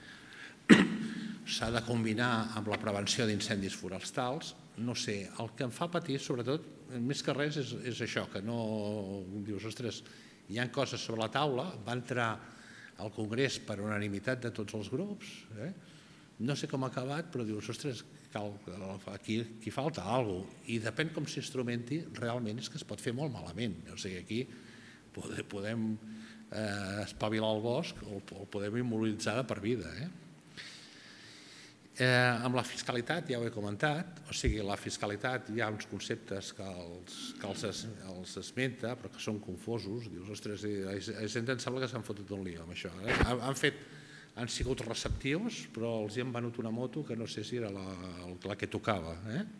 S'ha de combinar amb la prevenció d'incendis forestals. No sé, el que em fa patir, sobretot, més que res, és això, que no dius, ostres, hi ha coses sobre la taula, va entrar al Congrés per unanimitat de tots els grups, no sé com ha acabat, però dius, ostres, aquí falta alguna cosa. I depèn com s'instrumenti, realment és que es pot fer molt malament. O sigui, aquí podem espavilar el bosc o el podem immobilitzar de per vida. Amb la fiscalitat, ja ho he comentat, o sigui, la fiscalitat hi ha uns conceptes que els esmenta, però que són confosos. Dius, ostres, a Hisenda em sembla que s'han fotut un lío amb això. Han sigut receptius, però els hi han venut una moto que no sé si era la que tocava.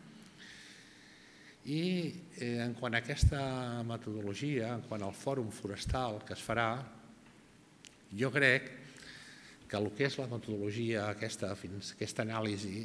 I en quant a aquesta metodologia, en quant al fòrum forestal que es farà, jo crec que el que és la metodologia, aquesta anàlisi,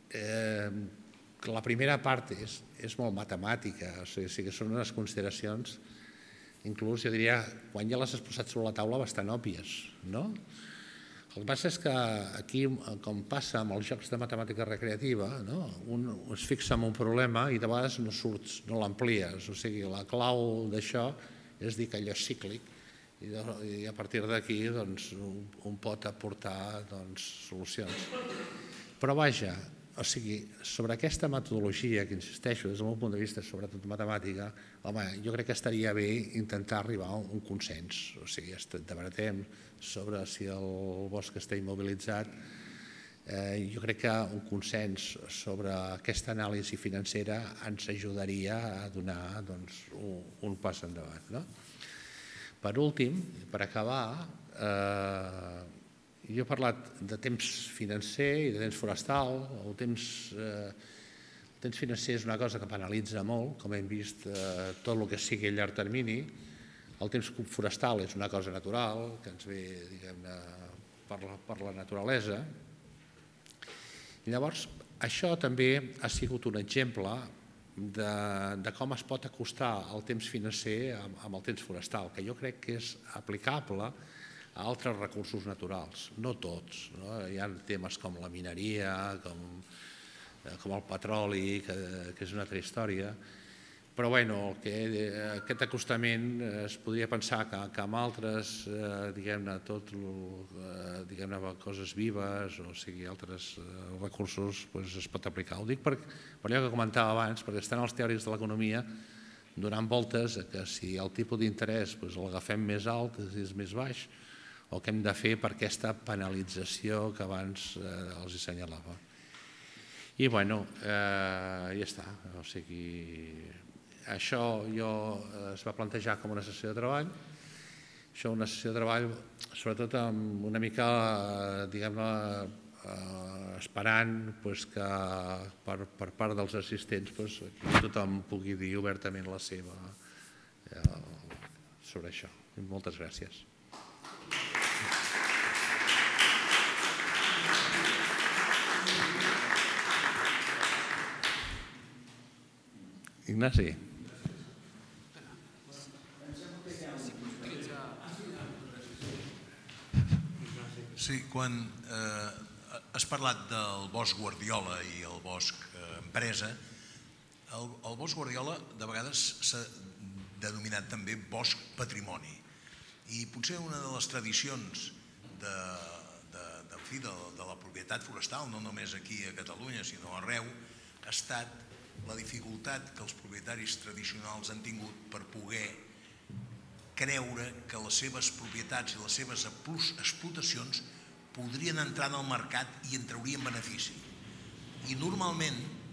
la primera part és molt matemàtica, o sigui que són unes consideracions, inclús jo diria, quan ja les has posat sobre la taula, bastant òbvies, no? El que passa és que aquí, com passa amb els jocs de matemàtica recreativa, un es fixa en un problema i de vegades no surts, no l'amplies. O sigui, la clau d'això és dir que allò és cíclic i a partir d'aquí un pot aportar solucions. Però vaja, o sigui, sobre aquesta metodologia, que insisteixo, des del meu punt de vista, sobretot matemàtica, home, jo crec que estaria bé intentar arribar a un consens. O sigui, debatem sobre si el bosc està immobilitzat. Jo crec que un consens sobre aquesta anàlisi financera ens ajudaria a donar un pas endavant. Per últim, per acabar, jo he parlat de temps financer i de temps forestal. El temps financer és una cosa que penalitza molt, com hem vist, tot el que sigui a llarg termini. El temps forestal és una cosa natural, que ens ve, diguem-ne, per la naturalesa. I llavors, això també ha sigut un exemple de com es pot acostar el temps financer amb el temps forestal, que jo crec que és aplicable a altres recursos naturals, no tots. Hi ha temes com la mineria, com el petroli, que és una altra història, però aquest acostament es podria pensar que amb altres, diguem-ne, coses vives, o sigui, altres recursos es pot aplicar. Ho dic per allò que comentava abans, perquè estan els teòrics de l'economia donant voltes que si el tipus d'interès l'agafem més alt, és més baix, o què hem de fer per aquesta penalització que abans els assenyalava. I, ja està. O sigui, això es va plantejar com una sessió de treball. Això una sessió de treball, sobretot amb una mica, diguem-ne, esperant que per part dels assistents tothom pugui dir obertament la seva sobre això. Moltes gràcies. Ignasi. Sí, quan has parlat del bosc Guardiola i el bosc empresa, el bosc Guardiola de vegades s'ha denominat també bosc patrimoni. I potser una de les tradicions de la propietat forestal, no només aquí a Catalunya, sinó arreu, ha estat la dificultat que els propietaris tradicionals han tingut per poder creure que les seves propietats i les seves explotacions podrien entrar en el mercat i en traurien benefici. I normalment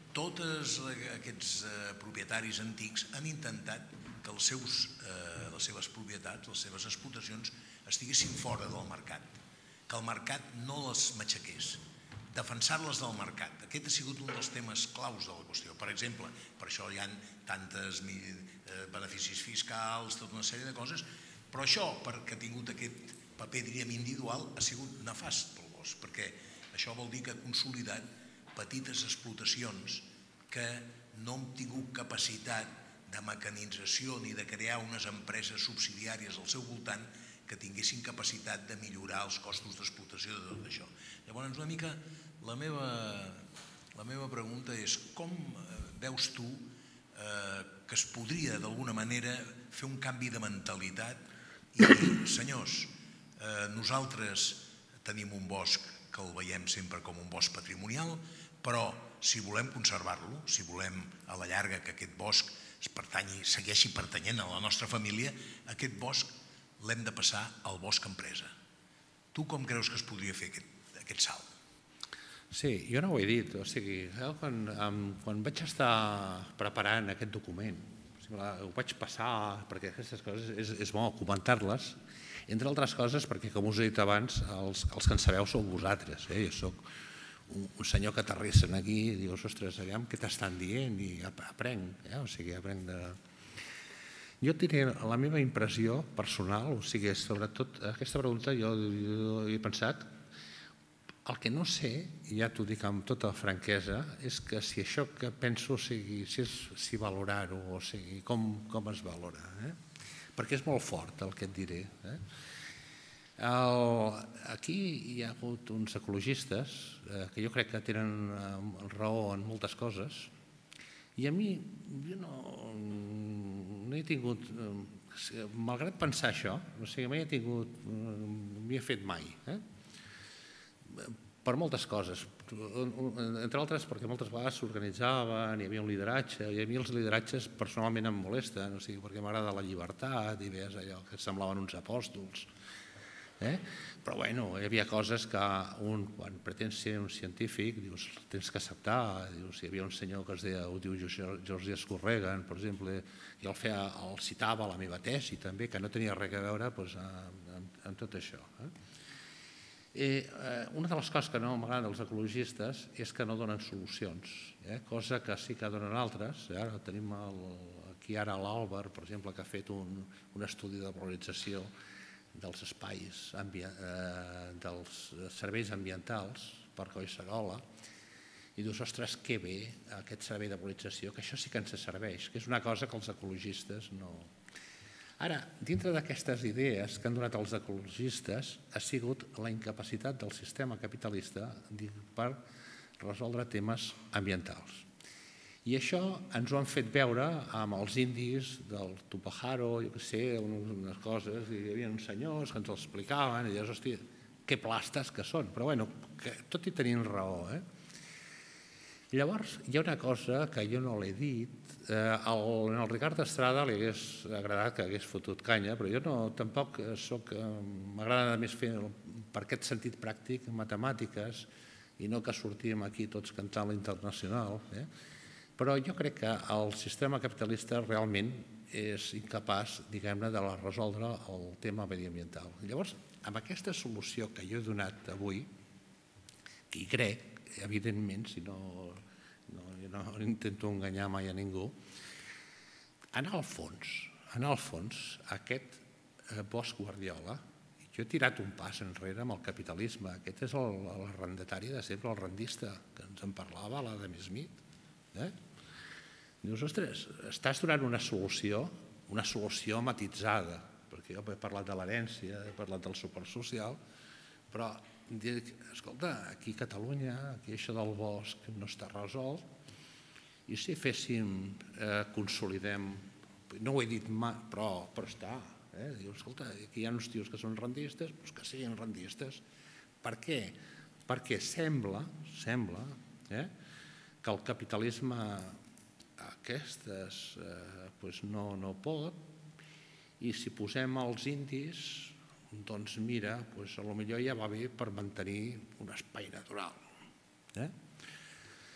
tots aquests propietaris antics han intentat que les seves propietats, les seves explotacions estiguessin fora del mercat, que el mercat no les matxaqués, defensar-les del mercat. Aquest ha sigut un dels temes claus de la qüestió. Per exemple, per això hi ha tantes beneficis fiscals, tota una sèrie de coses, però això, perquè ha tingut aquest paper, diríem, individual, ha sigut nefast pel bosc, perquè això vol dir que ha consolidat petites explotacions que no han tingut capacitat de mecanització ni de crear unes empreses subsidiàries al seu voltant que tinguessin capacitat de millorar els costos d'explotació de tot això. Llavors, una mica, la meva pregunta és com veus tu que es podria d'alguna manera fer un canvi de mentalitat i dir, senyors, nosaltres tenim un bosc que el veiem sempre com un bosc patrimonial, però si volem conservar-lo, si volem a la llarga que aquest bosc segueixi pertanyent a la nostra família, aquest bosc l'hem de passar al bosc empresa. Tu com creus que es podria fer aquest salt? Sí, jo no ho he dit. O sigui, quan vaig estar preparant aquest document, ho vaig passar, perquè aquestes coses és bo comentar-les, entre altres coses perquè, com us he dit abans, els que en sabeu sou vosaltres. Jo soc un senyor que aterrissen aquí i dius, ostres, aviam què t'estan dient, i aprenc, o sigui, aprenc de... Jo et diré la meva impressió personal, o sigui, sobretot aquesta pregunta jo he pensat, el que no sé, i ja t'ho dic amb tota franquesa, és que si això que penso, si valorar-ho, o sigui, com es valora, perquè és molt fort el que et diré. Aquí hi ha hagut uns ecologistes que jo crec que tenen raó en moltes coses, i a mi, jo no he tingut, malgrat pensar això, o sigui, mai m'hi he fet mai, per moltes coses, entre altres perquè moltes vegades s'organitzaven, hi havia un lideratge, i a mi els lideratges personalment em molesten, o sigui, perquè m'agrada la llibertat, i veies allò que semblaven uns apòstols, però bueno, hi havia coses que quan pretens ser un científic dius, tens que acceptar. Hi havia un senyor que es diu George Escorregan, per exemple, i el citava a la meva tesi també, que no tenia res a veure amb tot això. Una de les coses que no m'agraden dels ecologistes és que no donen solucions, cosa que sí que donen altres. Ara tenim aquí l'Àlvar, per exemple, que ha fet un estudi de valorització dels espais, dels serveis ambientals per Collserola, i dius, ostres, que bé aquest servei de valorització, que això sí que ens serveix, que és una cosa que els ecologistes no... Ara, dintre d'aquestes idees que han donat els ecologistes ha sigut la incapacitat del sistema capitalista per resoldre temes ambientals. I això ens ho han fet veure amb els indis del Tupajaro, jo què sé, unes coses, i hi havia uns senyors que ens ho explicaven, i deies, hòstia, que plastes que són, però bueno, tot i tenint raó. Llavors, hi ha una cosa que jo no l'he dit, al Ricard Estrada li hagués agradat que hagués fotut canya, però jo tampoc m'agrada més fer per aquest sentit pràctic matemàtiques i no que sortim aquí tots cantant l'Internacional, però jo crec que el sistema capitalista realment és incapaç, diguem-ne, de resoldre el tema mediambiental. Llavors, amb aquesta solució que jo he donat avui, que hi crec, evidentment, si no intento enganyar mai a ningú, en el fons, aquest Bosch Guardiola, jo he tirat un pas enrere amb el capitalisme. Aquest és l'arrendatari de sempre, el rendista, que ens en parlava l'Adam Smith. Dius, ostres, estàs donant una solució matitzada, perquè jo he parlat de l'herència, he parlat del suport social, però dic, escolta, aquí a Catalunya, aquí això del bosc no està resolt, i si consolidem, no ho he dit mai, però està, diu, escolta, aquí hi ha uns tios que són rendistes, doncs que siguin rendistes. Per què? Perquè sembla que el capitalisme aquestes no pot, i si posem els indis, doncs mira, potser ja va bé per mantenir un espai natural.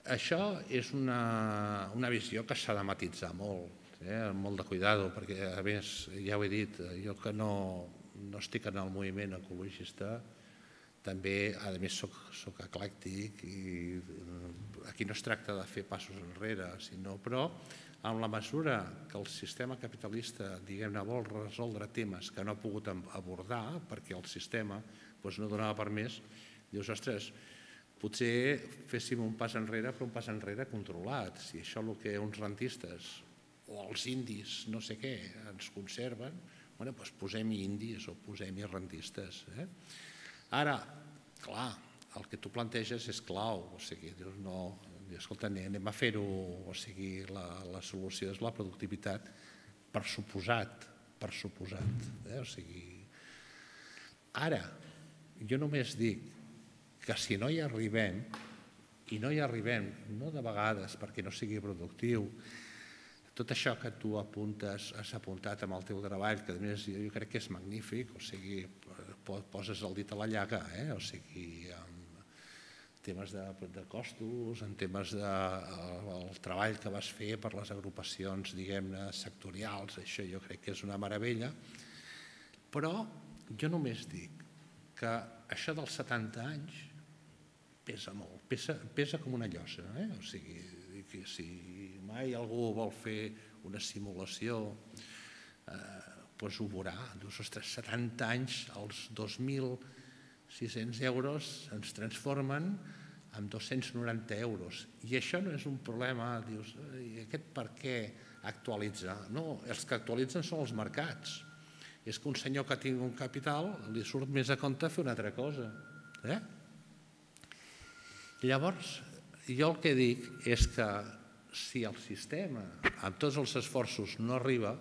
això és una visió que s'ha de matitzar molt, molt de cuidado, perquè a més, ja ho he dit, jo que no estic en el moviment ecologista, també, a més, soc eclèctic i aquí no es tracta de fer passos enrere, però en la mesura que el sistema capitalista, diguem-ne, vol resoldre temes que no ha pogut abordar perquè el sistema no donava per més, dius, ostres, potser féssim un pas enrere, però un pas enrere controlat. Si això el que uns rentistes o els indis, no sé què, ens conserven, doncs posem-hi indis o posem-hi rentistes. Ara, clar, el que tu planteges és clau, o sigui, dius, no, escolta, anem a fer-ho, o sigui, la solució és la productivitat, per suposat, o sigui... Ara, jo només dic que si no hi arribem, i no hi arribem, no de vegades perquè no sigui productiu, tot això que tu apuntes, has apuntat amb el teu treball, que a més jo crec que és magnífic, o sigui, poses el dit a la llaga, o sigui, en temes de costos, en temes del treball que vas fer per les agrupacions, diguem-ne, sectorials, això jo crec que és una meravella, però jo només dic que això dels 70 anys pesa molt, pesa com una llosa, o sigui, que si mai algú vol fer una simulació, doncs ho veurà, dius, ostres, 70 anys, els 2.600 euros ens transformen en 290 euros, i això no és un problema, dius, i aquest per què actualitza? No, els que actualitzen són els mercats, és que un senyor que tingui un capital li surt més a compte fer una altra cosa. Llavors, jo el que dic és que si el sistema, amb tots els esforços, no arriba,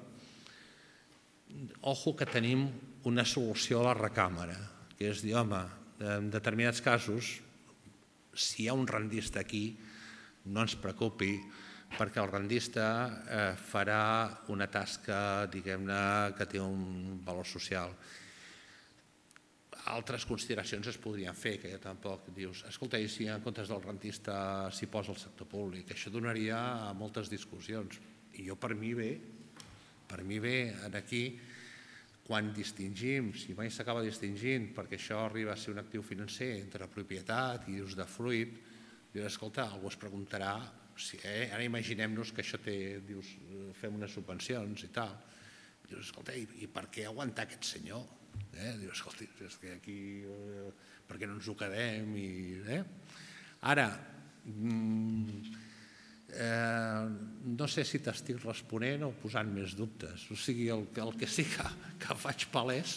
ojo que tenim una solució a la recàmera, que és dir, home, en determinats casos, si hi ha un rendista aquí, no ens preocupi, perquè el rendista farà una tasca, diguem-ne, que té un valor social. Altres consideracions es podrien fer, que tampoc dius, escolta, i si en comptes del rentista s'hi posa el sector públic? Això donaria a moltes discussions. I jo, per mi bé, aquí, quan distingim, si mai s'acaba distingint, perquè això arriba a ser un actiu financer entre propietat i ús de fruit, dius, escolta, algú es preguntarà, ara imaginem-nos que això té, dius, fem unes subvencions i tal, dius, escolta, i per què aguantar aquest senyor? Dius, escolta, és que aquí, per què no ens ho quedem? Ara, no sé si t'estic responent o posant més dubtes, o sigui, el que sí que faig palès...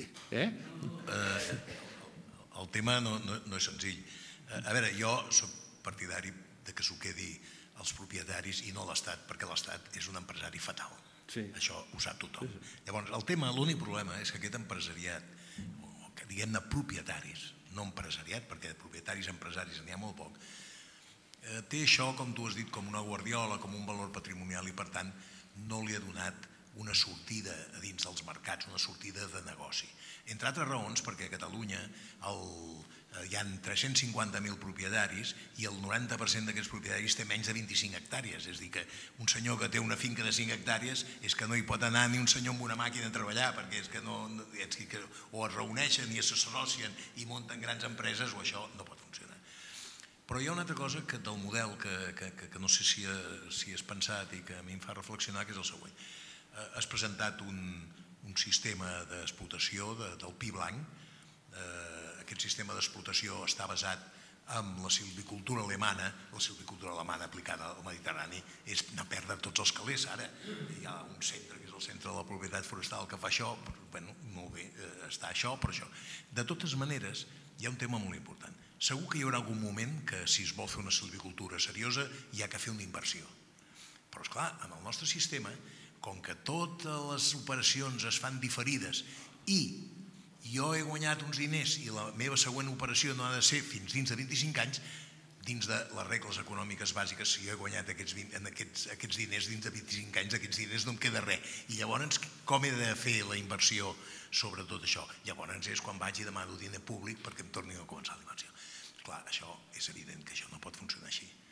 El tema no és senzill. A veure, jo soc partidari que s'ho quedi els propietaris i no l'Estat, perquè l'Estat és un empresari fatal. Això ho sap tothom. Llavors, el tema, l'únic problema és que aquest empresariat, que diguem-ne propietaris, no empresariat, perquè de propietaris empresaris n'hi ha molt poc, té això, com tu has dit, com una guardiola, com un valor patrimonial i, per tant, no li ha donat una sortida a dins dels mercats, una sortida de negoci. Entre altres raons, perquè a Catalunya hi ha 350.000 propietaris i el 90% d'aquests propietaris té menys de 25 hectàrees. És a dir, que un senyor que té una finca de 5 hectàrees és que no hi pot anar ni un senyor amb una màquina a treballar, perquè és que o es reuneixen i s'associen i munten grans empreses o això no pot funcionar. Però hi ha una altra cosa del model que no sé si has pensat i que a mi em fa reflexionar, que és el següent. Has presentat un sistema d'explotació del pi blanc. Aquest sistema d'explotació està basat en la silvicultura alemana. La silvicultura alemana aplicada al Mediterrani és anar a perdre tots els calés. Ara hi ha un centre, que és el Centre de la Propietat Forestal, que fa això. Molt bé, està això, però això. De totes maneres, hi ha un tema molt important. Segur que hi haurà algun moment que, si es vol fer una silvicultura seriosa, hi ha que fer una inversió. Però, esclar, en el nostre sistema, com que totes les operacions es fan diferides i jo he guanyat uns diners i la meva següent operació no ha de ser fins dins de 25 anys, dins de les regles econòmiques bàsiques, si jo he guanyat aquests diners dins de 25 anys, aquests diners no em queda res. I llavors, com he de fer la inversió sobre tot això? Llavors és quan vaig i demano diner públic perquè em torni a començar la inversió. Clar, això és evident que això no pot funcionar així.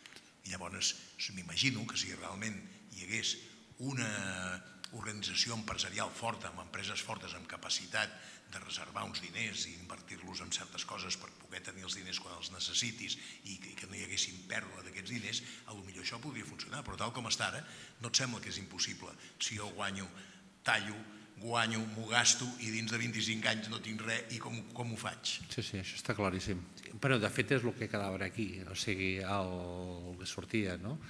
I llavors m'imagino que si realment hi hagués una organització empresarial forta, amb empreses fortes, amb capacitat de reservar uns diners i invertir-los en certes coses per poder tenir els diners quan els necessitis i que no hi haguessin pèrdua d'aquests diners, potser això podria funcionar, però tal com està ara no et sembla que és impossible. Si jo guanyo, tallo, guanyo, m'ho gasto i dins de 25 anys no tinc res i com ho faig? Sí, això està claríssim. Però de fet és el que quedava aquí, o sigui, el que sortia, no?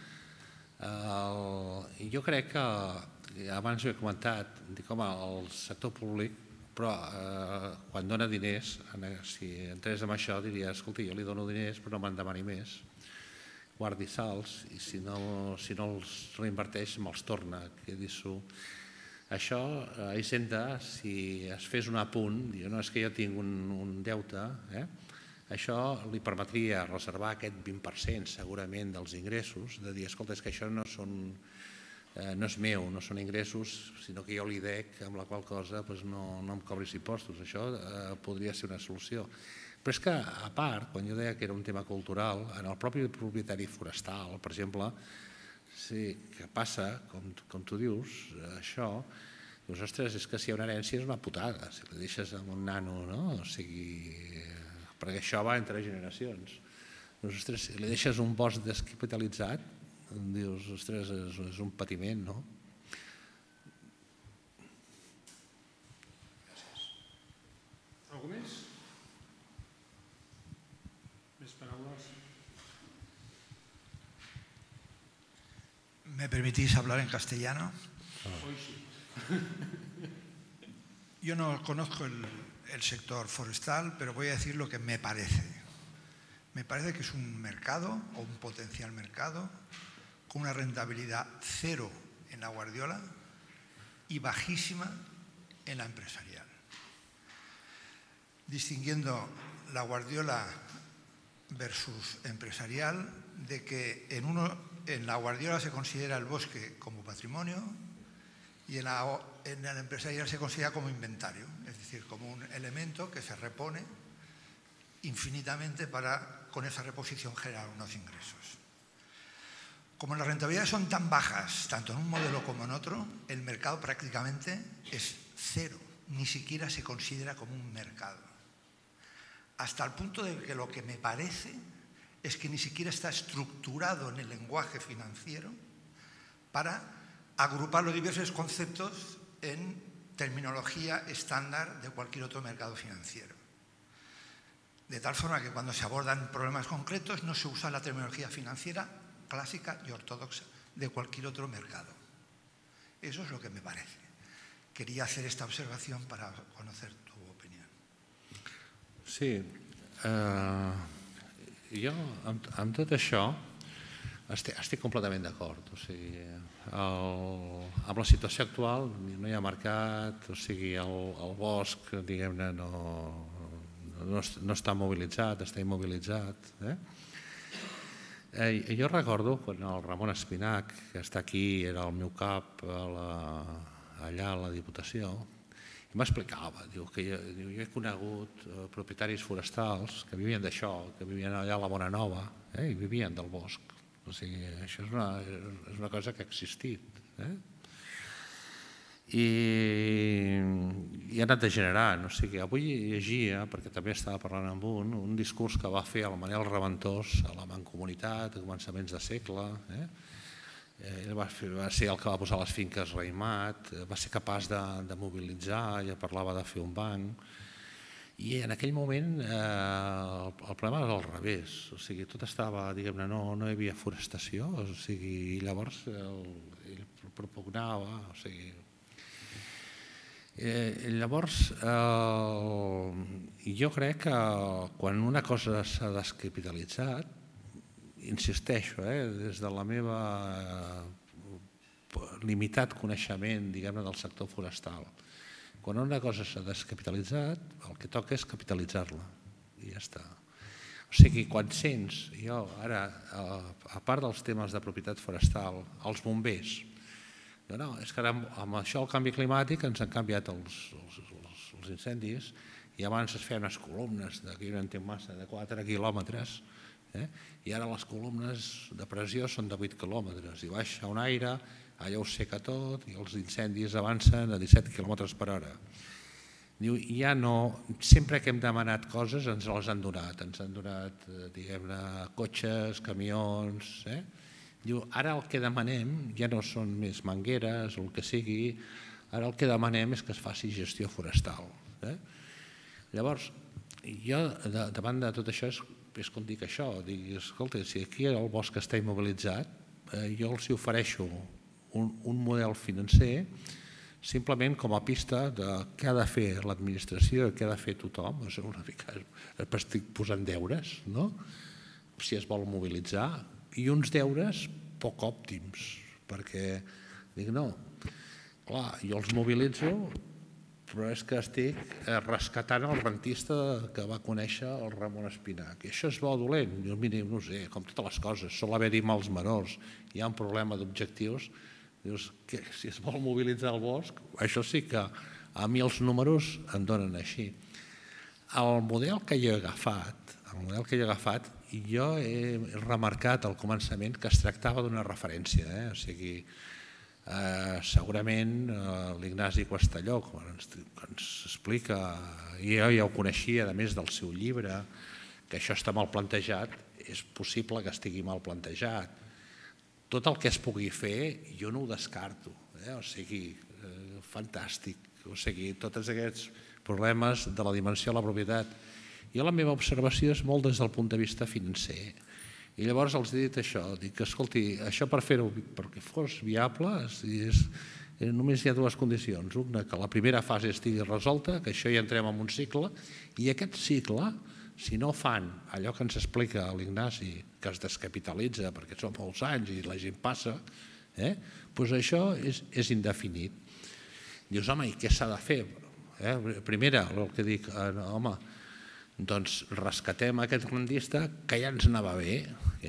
Jo crec que, abans ho he comentat, dic, home, el sector públic, però quan dona diners, si entrés en això, diria, escolta, jo li dono diners però no me'n demani més, guardi salts i si no els reinverteix me'ls torna, quedi-s'ho. Això, a Hisenda, si es fes un apunt, diu, no, és que jo tinc un deute, això li permetria reservar aquest 20% segurament dels ingressos, de dir, escolta, és que això no és meu, no són ingressos, sinó que jo li dec, amb la qual cosa no em cobris impostos. Això podria ser una solució. Però és que, a part, quan jo deia que era un tema cultural, en el propi propietari forestal, per exemple, sí, que passa, com tu dius, això, dius, ostres, és que si hi ha una herència és una putada, si la deixes amb un nano, no? O sigui, perquè això va entre generacions. Dius, ostres, si li deixes un bosc descapitalitzat, dius, ostres, és un patiment, no? Gràcies. Algú més? Més paraules? ¿Me permitís hablar en castellano? Hoy sí. Yo no conozco el sector forestal, pero voy a decir lo que me parece. Me parece que es un mercado o un potencial mercado con una rentabilidad cero en la Guardiola y bajísima en la empresarial. Distinguiendo la Guardiola versus empresarial, de que en la Guardiola se considera el bosque como patrimonio y en la empresarial se considera como inventario, es decir, como un elemento que se repone infinitamente para con esa reposición generar unos ingresos. Como las rentabilidades son tan bajas, tanto en un modelo como en otro, el mercado prácticamente es cero, ni siquiera se considera como un mercado. Hasta el punto de que lo que me parece es que ni siquiera está estructurado en el lenguaje financiero para agrupar los diversos conceptos en terminología estándar de cualquier otro mercado financiero. De tal forma que cuando se abordan problemas concretos no se usa la terminología financiera clásica y ortodoxa de cualquier otro mercado. Eso es lo que me parece. Quería hacer esta observación para conocer tu opinión. Sí, jo amb tot això estic completament d'acord. O sigui, amb la situació actual no hi ha mercat, o sigui, el bosc, diguem-ne, no està mobilitzat, està immobilitzat. Jo recordo quan el Ramon Espinac, que està aquí, era el meu cap allà a la Diputació, i m'explicava, diu que jo he conegut propietaris forestals que vivien d'això, que vivien allà a la Bona Nova i vivien del bosc. O sigui, això és una cosa que ha existit. I ha anat degenerant. O sigui, avui llegia, perquè també estava parlant amb un discurs que va fer el Manel Reventós a la Mancomunitat a començaments de segle. Ell va ser el que va posar les finques Raimat, va ser capaç de mobilitzar, ja parlava de fer un banc. I en aquell moment el problema era al revés, o sigui, tot estava, diguem-ne, no hi havia forestació, o sigui, llavors ell propugnava, o sigui... Llavors, jo crec que quan una cosa s'ha descapitalitzat, insisteixo, des de la meva limitat coneixement, diguem-ne, del sector forestal, quan una cosa s'ha descapitalitzat, el que toca és capitalitzar-la i ja està. O sigui, quan sents, jo ara, a part dels temes de propietat forestal, els bombers, no, és que ara amb això el canvi climàtic ens han canviat els incendis i abans es feien unes columnes de massa de 4 quilòmetres I ara les columnes de pressió són de 8 quilòmetres i baixa un aire, allò ho seca tot i els incendis avancen a 17 quilòmetres per hora. Diu, ja no, sempre que hem demanat coses ens les han donat, diguem-ne, cotxes, camions. Diu, ara el que demanem ja no són més mangueres o el que sigui, ara el que demanem és que es faci gestió forestal. Llavors, jo davant de tot això és com dic això, dic, escolta, si aquí el bosc està immobilitzat, jo els ofereixo un model financer simplement com a pista de què ha de fer l'administració i què ha de fer tothom. Una mica estic posant deures, no? Si es vol mobilitzar, i uns deures poc òptims, perquè dic, no, clar, jo els mobilitzo, però és que estic rescatant el rentista que va conèixer el Ramon Espinac. I això és bo o dolent? Jo, mira, no sé, com totes les coses, sol haver-hi mals menors, hi ha un problema d'objectius. Dius, si es vol mobilitzar el bosc, això sí que a mi els números em donen així. El model que jo he agafat, jo he remarcat al començament que es tractava d'una referència, o sigui, segurament l'Ignasi Castelló, quan ens explica, i jo ja ho coneixia, a més del seu llibre, que això està mal plantejat, és possible que estigui mal plantejat. Tot el que es pugui fer, jo no ho descarto, o sigui, fantàstic, o sigui, tots aquests problemes de la dimensió de la propietat. Jo la meva observació és molt des del punt de vista financer. I llavors els he dit això, dic, escolti, això per fer-ho, perquè fos viable, només hi ha dues condicions. Una, que la primera fase estigui resolta, que això ja entrem en un cicle, i aquest cicle, si no fan allò que ens explica l'Ignasi, que es descapitalitza perquè són molts anys i la gent passa, doncs això és indefinit. Dius, home, i què s'ha de fer? Primera, el que dic, home, doncs rescatem aquest rendista que ja ens anava bé,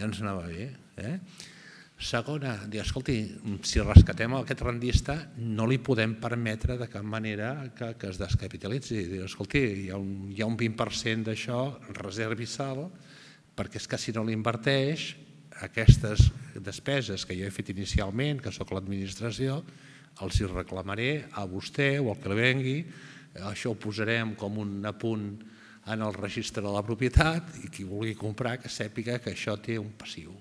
Segona, dir, escolti, si rescatem aquest rendista no li podem permetre de cap manera que es descapitalitzi. Dir, escolti, hi ha un 20% d'això, reservi-se'l, perquè és que si no l'inverteix, aquestes despeses que jo he fet inicialment, que sóc l'administració, els hi reclamaré a vostè o al que li vengui, això ho posarem com un apunt en el registre de la propietat i qui vulgui comprar que sàpiga que això té un passiu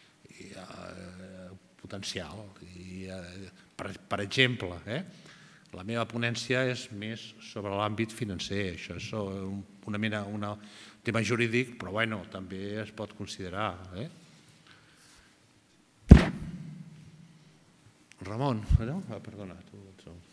potencial. Per exemple, la meva ponència és més sobre l'àmbit financer, això és una mena, un tema jurídic, però bueno, també es pot considerar. Ramon, perdona, tu ets el...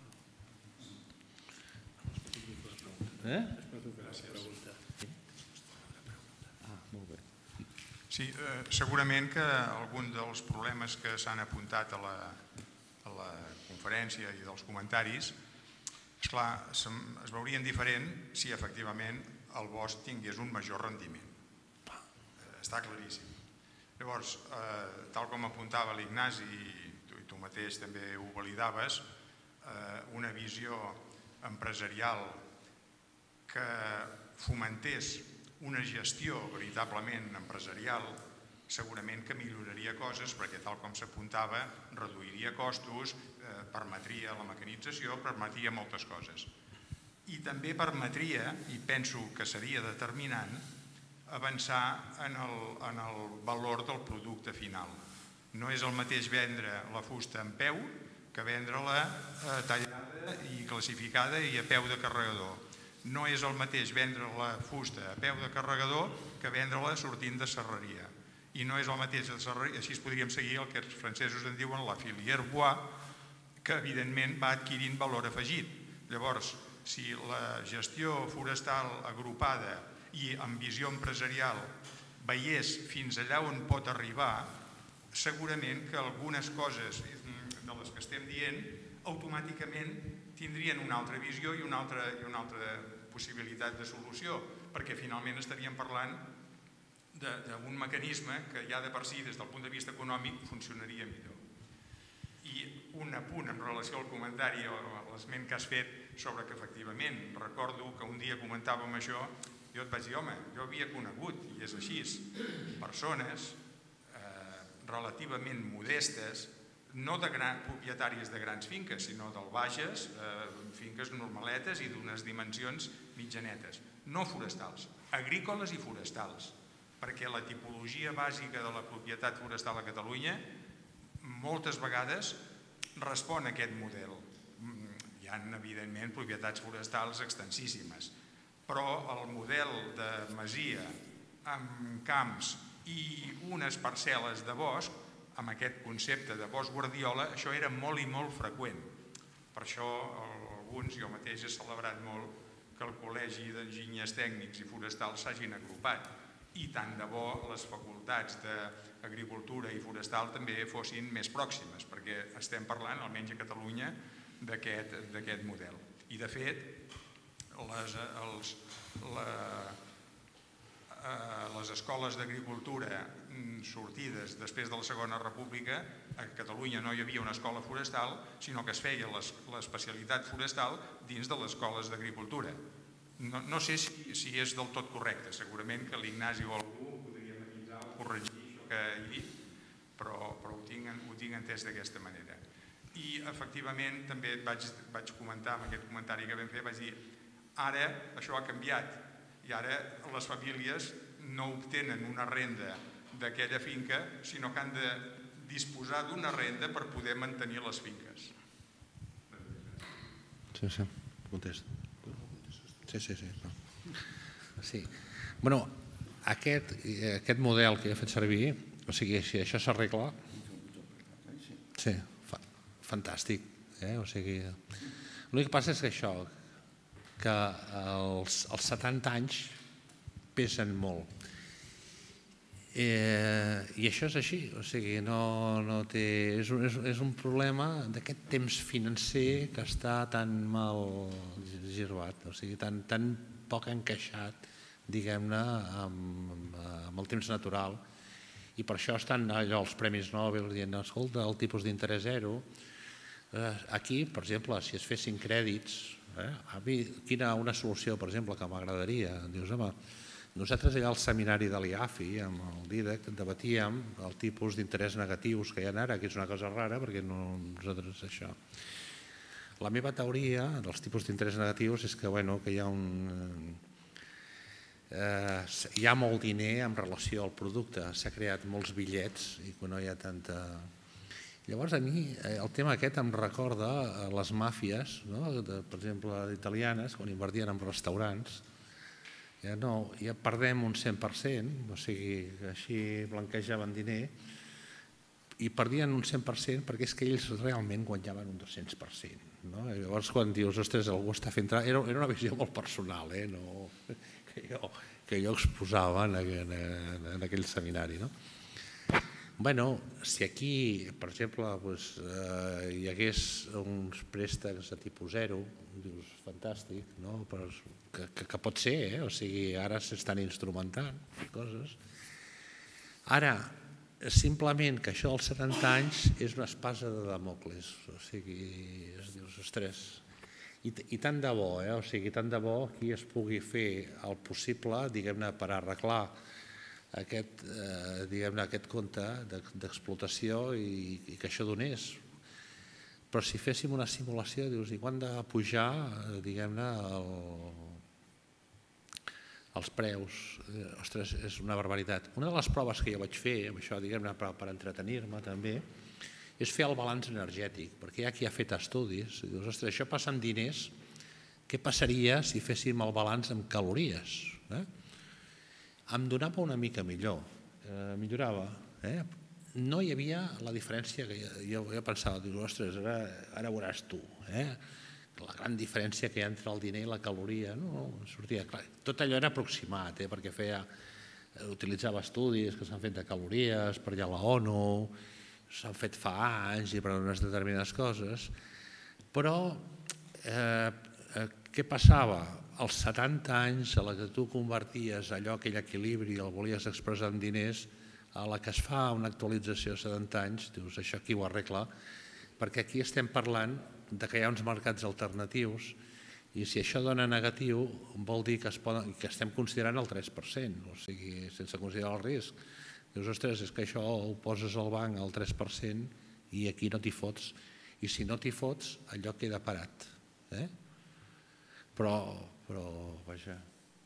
Sí, segurament que algun dels problemes que s'han apuntat a la conferència i dels comentaris, esclar, es veurien diferent si efectivament el bosc tingués un major rendiment. Està claríssim. Llavors, tal com apuntava l'Ignasi, i tu mateix també ho validaves, una visió empresarial que fomentés una gestió veritablement empresarial segurament que milloraria coses perquè, tal com s'apuntava, reduiria costos, permetria la mecanització, permetria moltes coses. I també permetria, i penso que seria determinant, avançar en el valor del producte final. No és el mateix vendre la fusta en peu que vendre-la tallada i classificada i a peu de carregador. No és el mateix vendre la fusta a peu de carregador que vendre-la sortint de serreria. I no és el mateix de serreria, així podríem seguir el que els francesos en diuen la filière bois, que evidentment va adquirint valor afegit. Llavors, si la gestió forestal agrupada i amb visió empresarial veiés fins allà on pot arribar, segurament que algunes coses de les que estem dient automàticament tindrien una altra visió i una altra possibilitat de solució, perquè finalment estaríem parlant d'un mecanisme que ja de per si, des del punt de vista econòmic, funcionaria millor. I un apunt en relació al comentari o a l'esment que has fet sobre que efectivament, recordo que un dia comentàvem això, jo et vaig dir, home, jo havia conegut, i és així, persones relativament modestes, no de propietaris de grans finques, sinó del Bages, finques normaletes i d'unes dimensions mitjanetes, no forestals, agrícoles i forestals, perquè la tipologia bàsica de la propietat forestal a Catalunya moltes vegades respon a aquest model. Hi ha, evidentment, propietats forestals extensíssimes, però el model de masia amb camps i unes parcel·les de bosc, amb aquest concepte de bosc Guardiola, això era molt i molt freqüent. Per això alguns, jo mateix he celebrat molt que el Col·legi d'Enginyers Tècnics i Forestals s'hagin agrupat i tant de bo les facultats d'Agricultura i Forestal també fossin més pròximes, perquè estem parlant, almenys a Catalunya, d'aquest model. I de fet, les escoles d'agricultura sortides després de la Segona República, a Catalunya no hi havia una escola forestal, sinó que es feia l'especialitat forestal dins de les escoles d'agricultura. No sé si és del tot correcte, segurament que l'Ignasi o algú podria matisar o corregir això que he dit, però ho tinc entès d'aquesta manera. I efectivament també vaig comentar amb aquest comentari que vam fer, vaig dir, ara això ha canviat i ara les famílies no obtenen una renda d'aquella finca, sinó que han de disposar d'una renda per poder mantenir les finques. Sí, contesta. Sí. Bueno, aquest model que he fet servir, o sigui, si això s'arregla, sí, fantàstic. O sigui, l'únic que passa és que això, que els 70 anys pesen molt. I això és així, o sigui, és un problema d'aquest temps financer que està tan mal girbat, o sigui, tan poc encaixat, diguem-ne, amb el temps natural. I per això estan allò els Premis Nobel dient, escolta, el tipus d'interès zero. Aquí, per exemple, si es fessin crèdits, a mi, una solució, per exemple, que m'agradaria, dius, home, nosaltres allà al seminari de l'IAFI, amb el DIDEC, debatíem el tipus d'interès negatius que hi ha ara, que és una cosa rara, perquè nosaltres això... La meva teoria dels tipus d'interès negatius és que hi ha molt diner en relació al producte, s'ha creat molts bitllets i que no hi ha tanta... Llavors, a mi, el tema aquest em recorda les màfies, per exemple, italianes, quan invertien en restaurants, ja perdem un 100%, o sigui, així blanquejaven diner, i perdien un 100% perquè és que ells realment guanyaven un 200%. Llavors, quan dius, ostres, algú està fent... Era una visió molt personal, que jo exposava en aquell seminari. Bé, si aquí, per exemple, hi hagués uns préstecs de tipus zero, dius, fantàstic, que pot ser, o sigui, ara s'estan instrumentant coses. Ara, simplement que això dels 70 anys és una espasa de Damocles, o sigui, es dius, ostres, i tant de bo, o sigui, tant de bo aquí es pugui fer el possible, diguem-ne, per arreglar aquest compte d'explotació i que això donés. Però si féssim una simulació, dius, i quan de pujar, diguem-ne, els preus? Ostres, és una barbaritat. Una de les proves que jo vaig fer, amb això, diguem-ne, per entretenir-me també, és fer el balanç energètic, perquè hi ha qui ha fet estudis, i dius, ostres, això passa en diners, què passaria si féssim el balanç amb calories? Em donava una mica millor, millorava. No hi havia la diferència que jo pensava, dius, ostres, ara veuràs tu, la gran diferència que hi ha entre el diner i la caloria, sortia clar. Tot allò era aproximat, perquè utilitzava estudis que s'han fet de calories per allà a la ONU, s'han fet fa anys i per unes determinades coses, però què passava? Als 70 anys a la que tu converties aquell equilibri, el volies expressar en diners, a la que es fa una actualització a 70 anys, dius, això qui ho arregla? Perquè aquí estem parlant que hi ha uns mercats alternatius I si això dona negatiu, vol dir que estem considerant el 3%, o sigui, sense considerar el risc. Dius, ostres, és que això ho poses al banc al 3% i aquí no t'hi fots. I si no t'hi fots, allò queda parat. Però, vaja...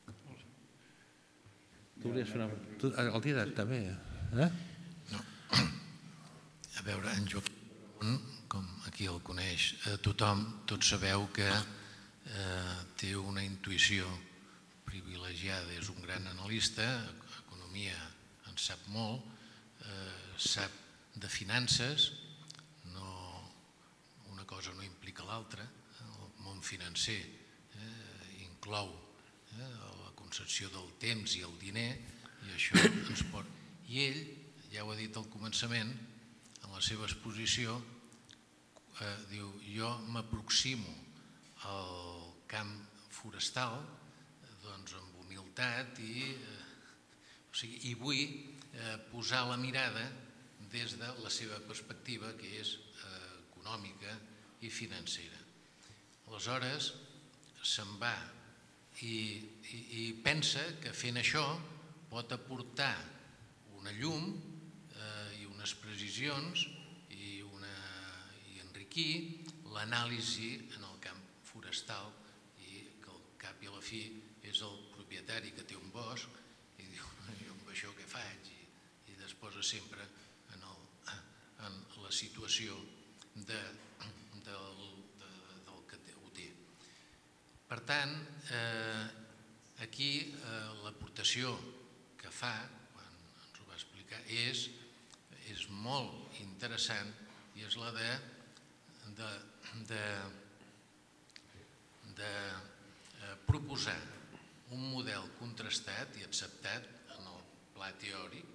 Tu volies fer una... El Didac també, No. A veure, en Joaquim, com aquí el coneix tothom, tots sabeu que té una intuïció privilegiada, és un gran analista, economia en sap molt, sap de finances, una cosa no implica l'altra, el món financer inclou la concepció del temps i el diner, i això ens pot... I ell, ja ho ha dit al començament, en la seva exposició, diu, jo m'aproximo al camp forestal amb humilitat i vull posar la mirada des de la seva perspectiva, que és econòmica i financera. Aleshores, se'n va i pensa que fent això pot aportar una llum i unes precisions i enriquir l'anàlisi en el camp forestal, i que al cap i a la fi és el propietari que té un bosc i diu, jo amb això què faig? I es posa sempre en la situació del que ho té. Per tant, aquí l'aportació que fa, quan ens ho va explicar, és molt interessant, i és la de proposar un model contrastat i acceptat en el pla teòric,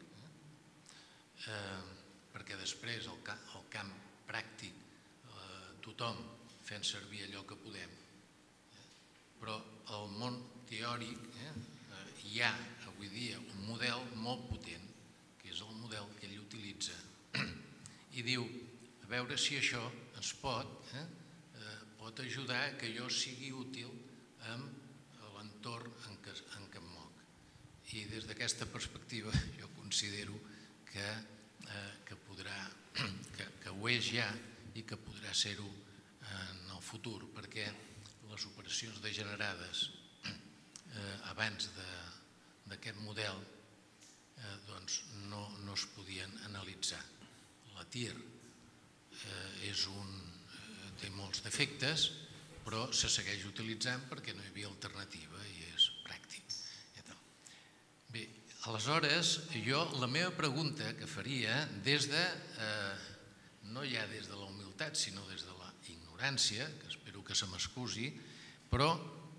perquè després el camp pràctic tothom fent servir allò que podem, però al món teòric hi ha avui dia un model molt potent, que és el model que ell utilitza, i diu, a veure si això ens pot ajudar que jo sigui útil amb l'entorn en què em moc. I des d'aquesta perspectiva jo considero que ho és ja i que podrà ser-ho en el futur, perquè les operacions degenerades abans d'aquest model no es podien analitzar. La TIR té molts defectes, però se segueix utilitzant perquè no hi havia alternativa i és pràctic. Bé, aleshores, jo la meva pregunta que faria no ja des de la humilitat, sinó des de la ignorància, que espero que se m'excusi, però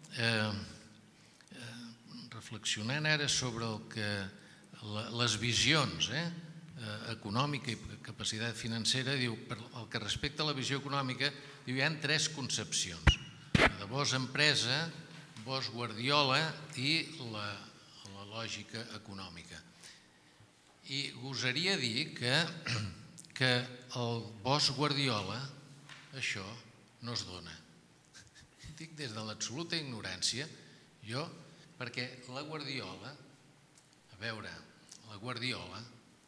reflexionant ara sobre les visions econòmica i capacitat financera, diu, pel que respecta a la visió econòmica, hi ha tres concepcions: la de Bosch empresa, Bosch Guardiola i la lògica econòmica. I gosaria dir que el Bosch Guardiola això no es dona. Dic des de l'absoluta ignorància, perquè la Guardiola, a veure, la Guardiola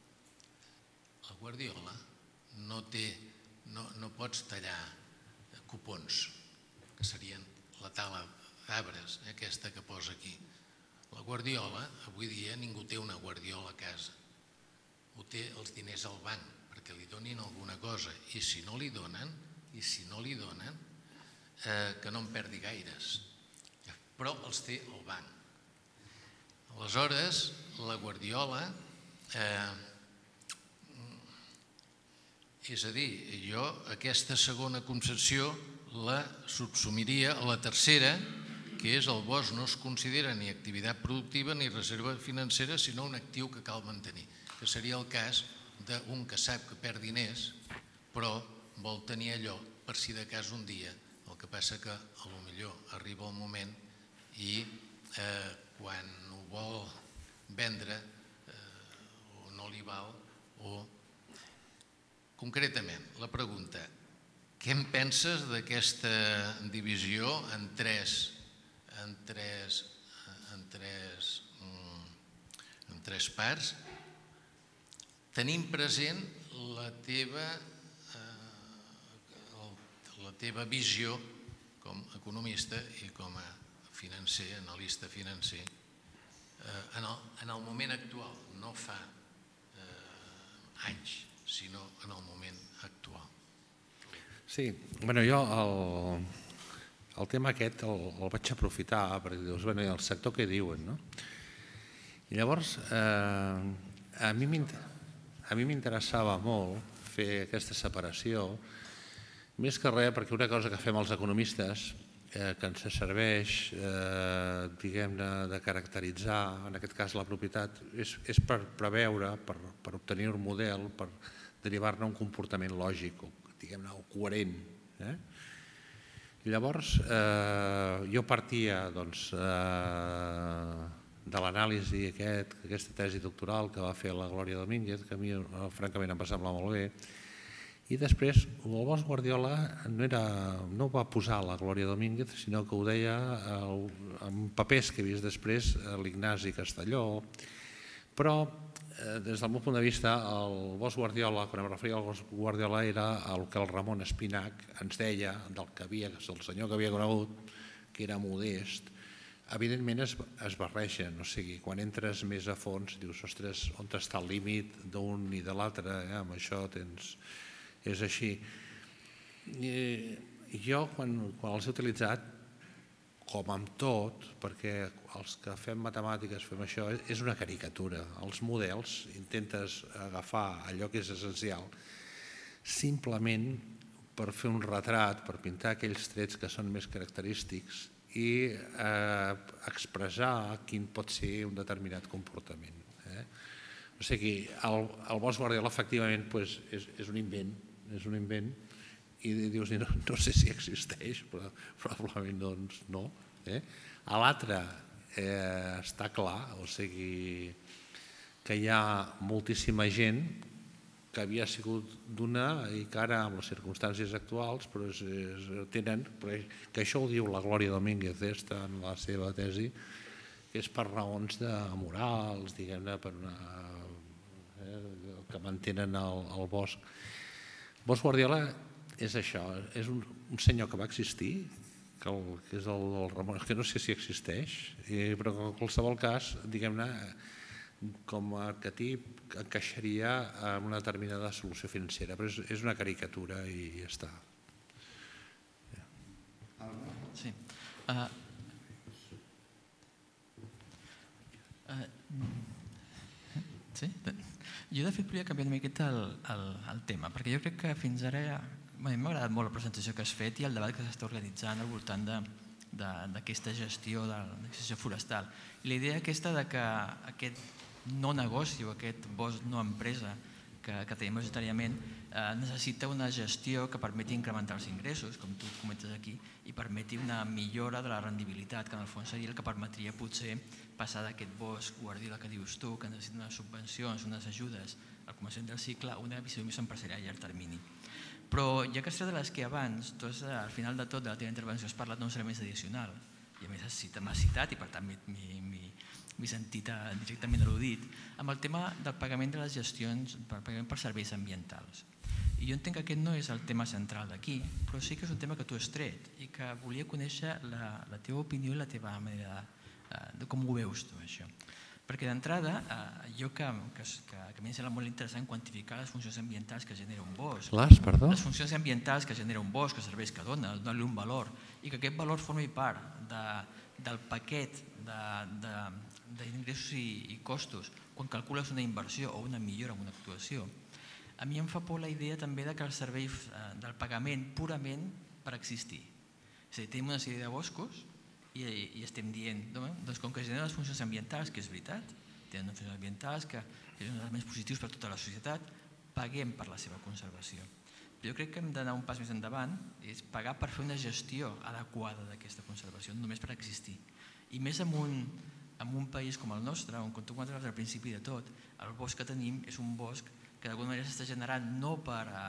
no pots tallar cupons, que serien la tala d'arbres, aquesta que posa aquí. La Guardiola, avui dia ningú té una Guardiola a casa, ho té els diners al banc perquè li donin alguna cosa, i si no li donen, que no en perdi gaires, però els té al banc. Aleshores, la Guardiola, és a dir, jo aquesta segona concepció la subsumiria a la tercera, que és el Bosch no es considera ni activitat productiva ni reserva financera, sinó un actiu que cal mantenir, que seria el cas d'un que sap que perd diners, però vol tenir allò per si de cas un dia. El que passa que potser arriba el moment i quan ho vol vendre o no li val, o concretament la pregunta, Què en penses d'aquesta divisió en tres parts, tenint present la teva visió com a economista i com a financer, analista financer, en el moment actual, no fa anys, sinó en el moment actual? Sí, jo el tema aquest el vaig aprofitar perquè dius, el sector què diuen, no? I llavors a mi m'interessava molt fer aquesta separació, més que res perquè una cosa que fem els economistes que ens serveix, diguem-ne, de caracteritzar, en aquest cas la propietat, és per preveure, per obtenir un model, per derivar-ne un comportament lògic, diguem-ne, o coherent. Llavors, jo partia de l'anàlisi aquesta tesi doctoral que va fer la Glòria Domínguez, que a mi francament em va semblar molt bé, i després el Bosch Guardiola no ho va posar la Glòria Domínguez, sinó que ho deia en papers que he vist després l'Ignasi Castelló, però des del meu punt de vista el Bosch Guardiola, quan em referia al Bosch Guardiola, era el que el Ramon Espinac ens deia del senyor que havia conegut, que era modest. Evidentment es barregen, o sigui, quan entres més a fons dius, ostres, on està el límit d'un i de l'altre, amb això és així. Jo, quan els he utilitzat, com amb tot, perquè els que fem matemàtiques fem això, és una caricatura. Els models intentes agafar allò que és essencial simplement per fer un retrat, per pintar aquells trets que són més característics i expressar quin pot ser un determinat comportament. O sigui, el Bosch Guardiola efectivament és un invent, i dius, no sé si existeix, però probablement no. A l'altre està clar, o sigui que hi ha moltíssima gent que havia sigut d'una i que ara amb les circumstàncies actuals tenen, que això ho diu la Glòria Domínguez en la seva tesi, que és per raons morals, diguem-ne, que mantenen el Bosch. Bosch Guardiola és això, és un senyor que va existir, que és el Ramon, que no sé si existeix, però en qualsevol cas, diguem-ne, com a arquetip encaixaria en una determinada solució financera, però és una caricatura i ja està. Sí. Jo de fet volia canviar una miqueta el tema, perquè jo crec que fins ara a mi m'ha agradat molt la presentació que has fet i el debat que s'està organitzant al voltant d'aquesta gestió de l'excessió forestal. I la idea aquesta que aquest no negoci o aquest bosc no empresa que tenim majoritàriament necessita una gestió que permeti incrementar els ingressos, com tu comentes aquí, i permeti una millora de la rendibilitat, que en el fons seria el que permetria potser passar d'aquest bosc Guardiola que dius tu, que necessita unes subvencions, unes ajudes al començament del cicle, a una visió més empresarial a llarg termini. Però ja que has tret de les que abans, al final de tot de la teva intervenció has parlat d'un servei addicional, i a més m'has citat i per tant m'he sentit directament al·ludit, amb el tema del pagament de les gestions, pagament per serveis ambientals. I jo entenc que aquest no és el tema central d'aquí, però sí que és un tema que tu has tret i que volia conèixer la teva opinió i la teva manera de com ho veus tu, això. Perquè d'entrada, jo que a mi em sembla molt interessant quantificar les funcions ambientals que genera un bosc. Les funcions ambientals que genera un bosc, els serveis que dona, donar-li un valor, i que aquest valor formi part del paquet d'ingressos i costos quan calcules una inversió o una millora en una actuació. A mi em fa por la idea també que el servei del pagament purament per existir. És a dir, tenim una sèrie de boscos i estem dient, doncs com que generen les funcions ambientals, que és veritat, tenen unes funcions ambientals que són uns elements positius per tota la societat, paguem per la seva conservació. Però jo crec que hem d'anar un pas més endavant, és pagar per fer una gestió adequada d'aquesta conservació, no només per existir. I més en un país com el nostre, on, com tu comentaves al principi de tot, el bosc que tenim és un bosc que d'alguna manera s'està generant no per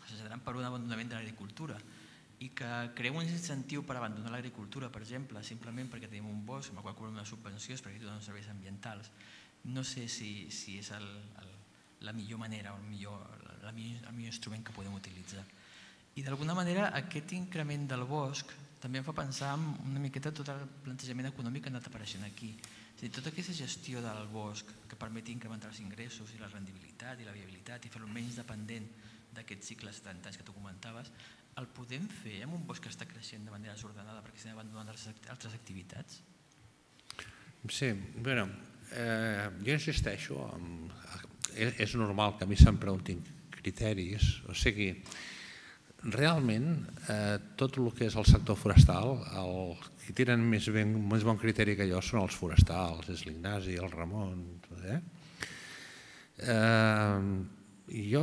passejaran per un abandonament de l'agricultura i que crea un incentiu per abandonar l'agricultura, per exemple, simplement perquè tenim un bosc amb el qual cobrem unes subvencions perquè donen serveis ambientals. No sé si és la millor manera o el millor instrument que podem utilitzar. I d'alguna manera aquest increment del bosc també em fa pensar en una miqueta tot el plantejament econòmic que ha anat apareixent aquí. És a dir, tota aquesta gestió del bosc que permeti incrementar els ingressos i la rendibilitat i la viabilitat i fer-lo menys dependent d'aquests cicles de 70 anys que tu comentaves, el podem fer amb un bosc que està creixent de manera desordenada perquè s'han abandonat altres activitats? Sí, bueno, jo insisteixo, és normal que a mi se'm preguntin criteris, o sigui, realment tot el que és el sector forestal, els que tenen més bon criteri que jo són els forestals, és l'Ignasi, el Ramon. Jo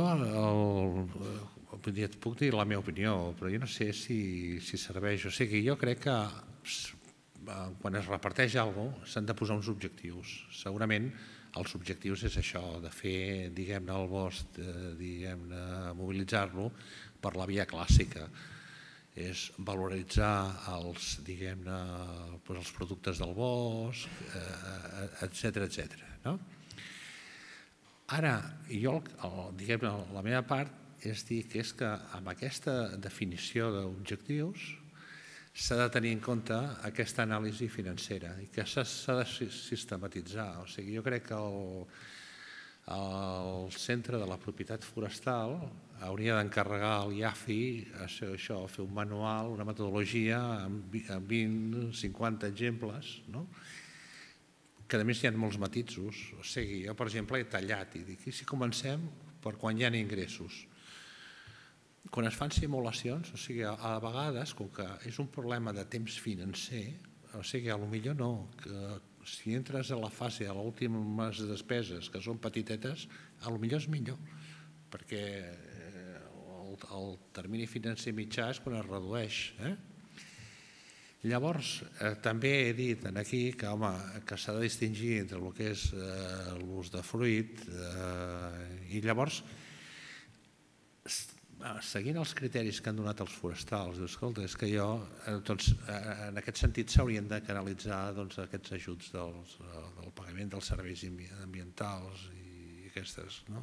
et puc dir la meva opinió, però jo no sé si serveix. O sigui, jo crec que quan es reparteix alguna cosa s'han de posar uns objectius. Segurament els objectius és això, de fer, diguem-ne, el bosc, diguem-ne, mobilitzar-lo per la via clàssica. És valoritzar els, diguem-ne, els productes del bosc, etc. Ara, jo, diguem-ne, la meva part és dir que amb aquesta definició d'objectius s'ha de tenir en compte aquesta anàlisi financera i que s'ha de sistematitzar. O sigui, jo crec que el Centre de la Propietat Forestal hauria d'encarregar a l'IAFI això, fer un manual, una metodologia amb 20-50 exemples, que a més hi ha molts matisos. O sigui, jo, per exemple, he tallat i dic, i si comencem per quan hi ha ingressos? Quan es fan simulacions, o sigui, a vegades, com que és un problema de temps financer, o sigui, potser no, que si entres a la fase, a l'últimes despeses, que són petitetes, potser és millor, perquè el termini financer mitjà és quan es redueix. Llavors, també he dit aquí que s'ha de distingir entre el que és l'ús de fruit i llavors, seguint els criteris que han donat els forestals, escolta, és que jo, en aquest sentit s'haurien de canalitzar aquests ajuts del pagament dels serveis ambientals i aquestes, no?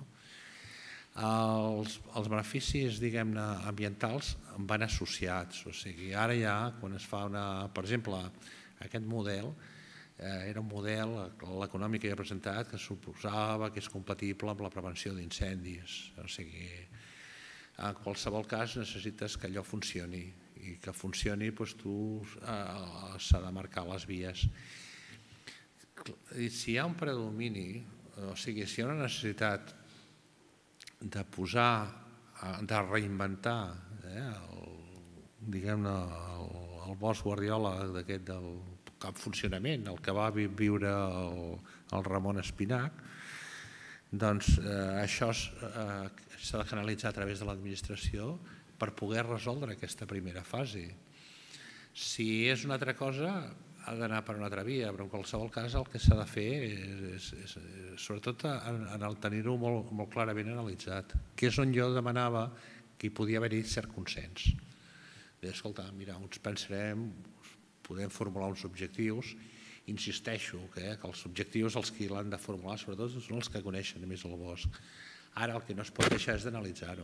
Els beneficis, diguem-ne, ambientals van associats, o sigui, ara ja, quan es fa per exemple, aquest model, era un model, l'econòmic que he presentat, que suposava que és compatible amb la prevenció d'incendis, o sigui, en qualsevol cas necessites que allò funcioni i que funcioni tu s'ha de marcar les vies. Si hi ha un predomini, o sigui, si hi ha una necessitat de posar, de reinventar diguem-ne el bosc Guardiola d'aquest del cap funcionament, el que va viure el Ramon Espinac, doncs això s'ha de canalitzar a través de l'administració per poder resoldre aquesta primera fase. Si és una altra cosa, ha d'anar per una altra via, però en qualsevol cas el que s'ha de fer és sobretot tenir-ho molt clarament analitzat, que és on jo demanava que hi podia haver-hi cert consens. Escolta, mira, uns pensarem, podem formular uns objectius. Insisteixo que els objectius els que l'han de formular sobretot són els que coneixen més el bosc. Ara el que no es pot deixar és d'analitzar-ho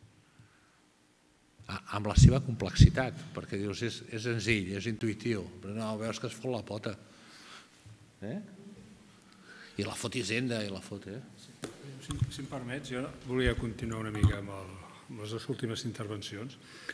amb la seva complexitat, perquè dius és senzill, és intuïtiu, però no, veus que es fot la pota. I la fot Hisenda i la fot... Si em permets, jo volia continuar una mica amb les últimes intervencions.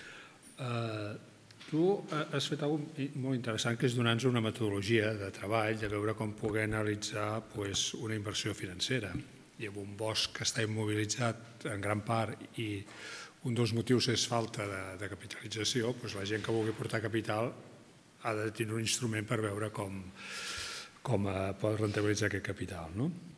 Tu has fet alguna cosa molt interessant, que és donar-nos una metodologia de treball, de veure com poder analitzar una inversió financera. I amb un bosc que està immobilitzat en gran part i un dels motius és falta de capitalització, la gent que vulgui portar capital ha de tenir un instrument per veure com pot rentabilitzar aquest capital.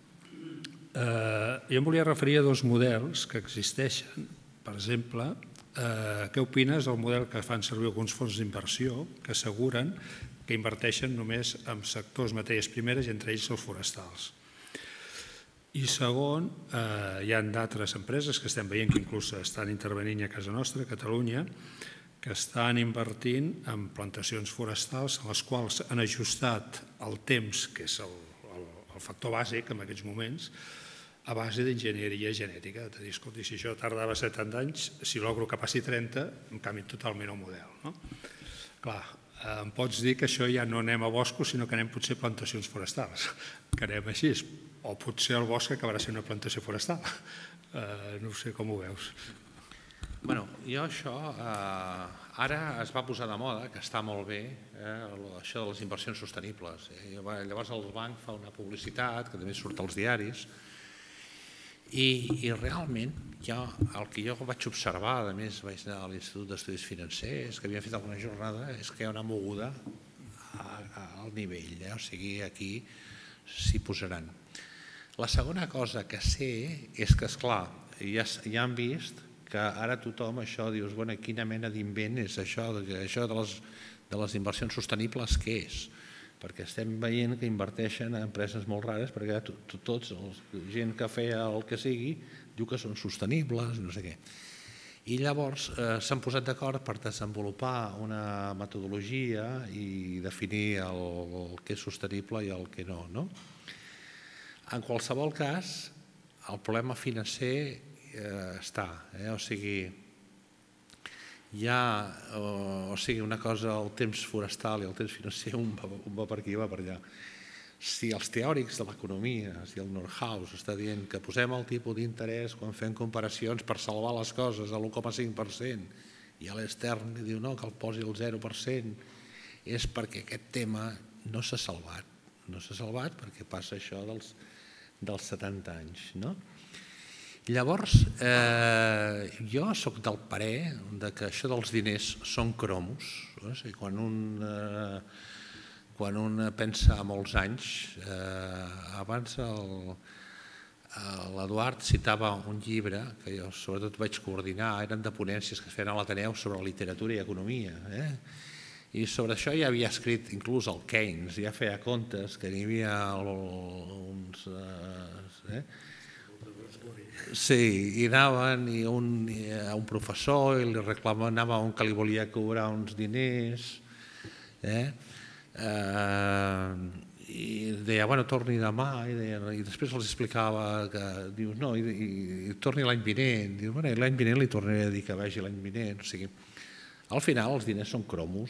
Jo em volia referir a dos models que existeixen. Per exemple, què opines del model que fan servir alguns fons d'inversió que asseguren que inverteixen només en sectors matèries primeres i entre ells els forestals? I segon, hi ha d'altres empreses que estem veient que inclús estan intervenint a casa nostra, a Catalunya, que estan invertint en plantacions forestals en les quals han ajustat el temps, que és el factor bàsic en aquests moments, a base d'enginyeria genètica. De dir, escolta, si això tardava 70 anys, si logro que passi 30, em canvi totalment el model. Clar, em pots dir que això ja no anem a boscos, sinó que anem potser a plantacions forestals, que anem així, o potser el bosc acabarà sent una plantació forestal. No sé com ho veus. Bé, jo això, ara es va posar de moda, que està molt bé, això de les inversions sostenibles. Llavors el banc fa una publicitat, que també surt als diaris, i realment el que jo vaig observar, a més vaig anar a l'Institut d'Estudis Financers, que havien fet alguna jornada, és que hi ha una moguda al nivell, o sigui, aquí s'hi posaran. La segona cosa que sé és que, esclar, ja han vist que ara tothom això dius, bueno, quina mena d'invent és això de les inversions sostenibles, què és? Perquè estem veient que inverteixen en empreses molt rares, perquè tots, gent que feia el que sigui, diu que són sostenibles, no sé què. I llavors s'han posat d'acord per desenvolupar una metodologia i definir el que és sostenible i el que no. En qualsevol cas, el problema financer està, o sigui, hi ha una cosa, el temps forestal i el temps financer, un va per aquí i va per allà. Si els teòrics de l'economia, si el Nordhaus està dient que posem el tipus d'interès quan fem comparacions per salvar les coses a l'1,5% i a l'extern diu no, que el posi el 0%, és perquè aquest tema no s'ha salvat. No s'ha salvat perquè passa això dels 70 anys. Llavors, jo soc del parer que això dels diners són cromos. Quan un pensa a molts anys, abans l'Eduard citava un llibre que jo sobretot vaig coordinar, eren de ponències que es feien a l'Ateneu sobre literatura i economia. I sobre això ja havia escrit inclús el Keynes, ja feia comptes que n'hi havia uns... Sí, i anaven a un professor i li reclamava que li volia cobrar uns diners i deia, bueno, torni demà, i després els explicava que, dius, no, i torni l'any vinent, diu, bueno, l'any vinent li tornaré a dir que vagi l'any vinent, o sigui, al final els diners són cromos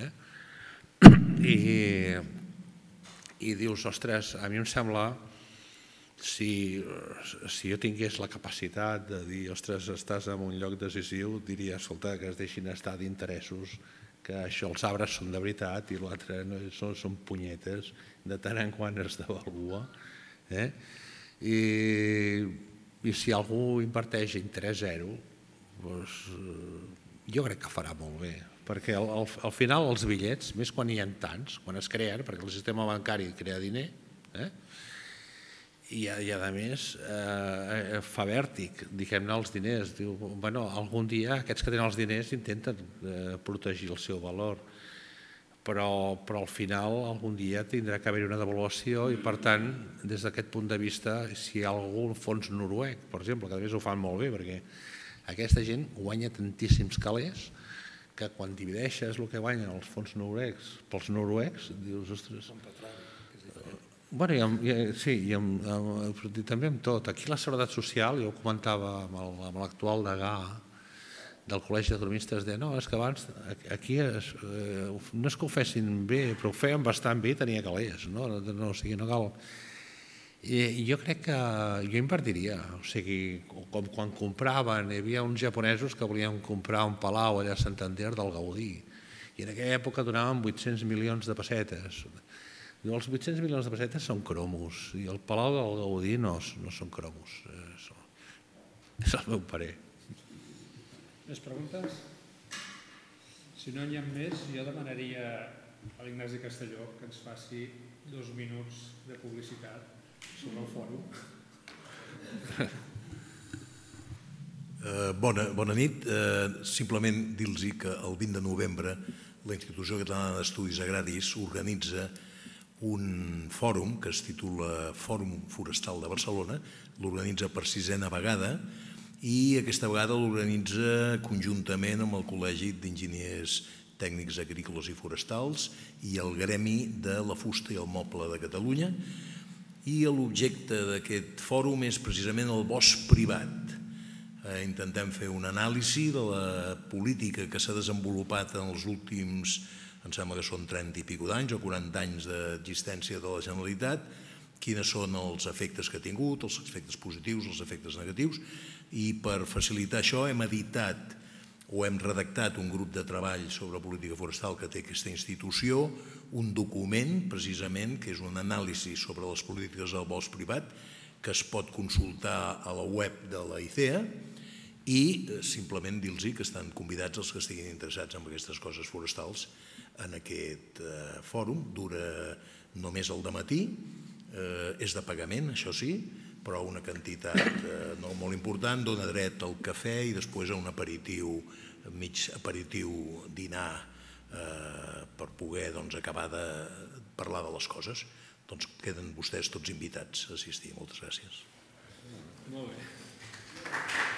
i dius, ostres, a mi em sembla, si jo tingués la capacitat de dir, ostres, estàs en un lloc decisiu, diria, escolta, que es deixin estar d'interessos, que això, els arbres són de veritat i l'altre són punyetes, de tant en quant es devalua. I si algú inverteix interès zero, jo crec que farà molt bé, perquè al final els bitllets, més quan hi ha tants, quan es creen, perquè el sistema bancari crea diner, i a més fa vèrtic, diguem-ne, els diners. Diu, bueno, algun dia aquests que tenen els diners intenten protegir el seu valor, però al final algun dia tindrà que haver-hi una devaluació i, per tant, des d'aquest punt de vista, si hi ha algun fons noruec, per exemple, que a més ho fan molt bé, perquè aquesta gent guanya tantíssims calés que quan divideixes el que guanyen els fons noruecs pels noruecs, dius, ostres... Sí, i també amb tot. Aquí la seguretat social, jo ho comentava amb l'actual degà del Col·legi d'Economistes, deia, no, és que abans aquí no és que ho fessin bé, però ho feien bastant bé i tenia calés, o sigui, no cal... Jo crec que jo invertiria, o sigui, com quan compraven, hi havia uns japonesos que volien comprar un palau allà a Santander del Gaudí, i en aquella època donaven 800 milions de pessetes. Els 800 milions de pessetes són cromos i el Palau del Gaudí no són cromos. És el meu parer. Més preguntes? Si no n'hi ha més, jo demanaria a l'Ignasi Castelló que ens faci 2 minuts de publicitat sobre el fòrum. Bona nit. Simplement dir-los que el 20 de novembre la Institució Catalana d'Estudis Agraris organitza un fòrum que es titula Fòrum Forestal de Barcelona, l'organitza per 6a vegada i aquesta vegada l'organitza conjuntament amb el Col·legi d'Enginyers Tècnics Agrícoles i Forestals i el Gremi de la Fusta i el Moble de Catalunya. I l'objecte d'aquest fòrum és precisament el bosc privat. Intentem fer una anàlisi de la política que s'ha desenvolupat en els últims, em sembla que són 30 i escaig d'anys o 40 anys d'existència de la Generalitat, quins són els efectes que ha tingut, els efectes positius, els efectes negatius, i per facilitar això hem editat o hem redactat un grup de treball sobre política forestal que té aquesta institució, un document precisament que és una anàlisi sobre les polítiques del bosc privat que es pot consultar a la web de la ICEA i simplement dir-los que estan convidats els que estiguin interessats en aquestes coses forestals en aquest fòrum. Dura només al dematí, és de pagament, això sí, però una quantitat no molt important, dona dret al cafè i després a un aperitiu, mig aperitiu dinar per poder acabar de parlar de les coses. Doncs queden vostès tots invitats a assistir. Moltes gràcies. Molt bé.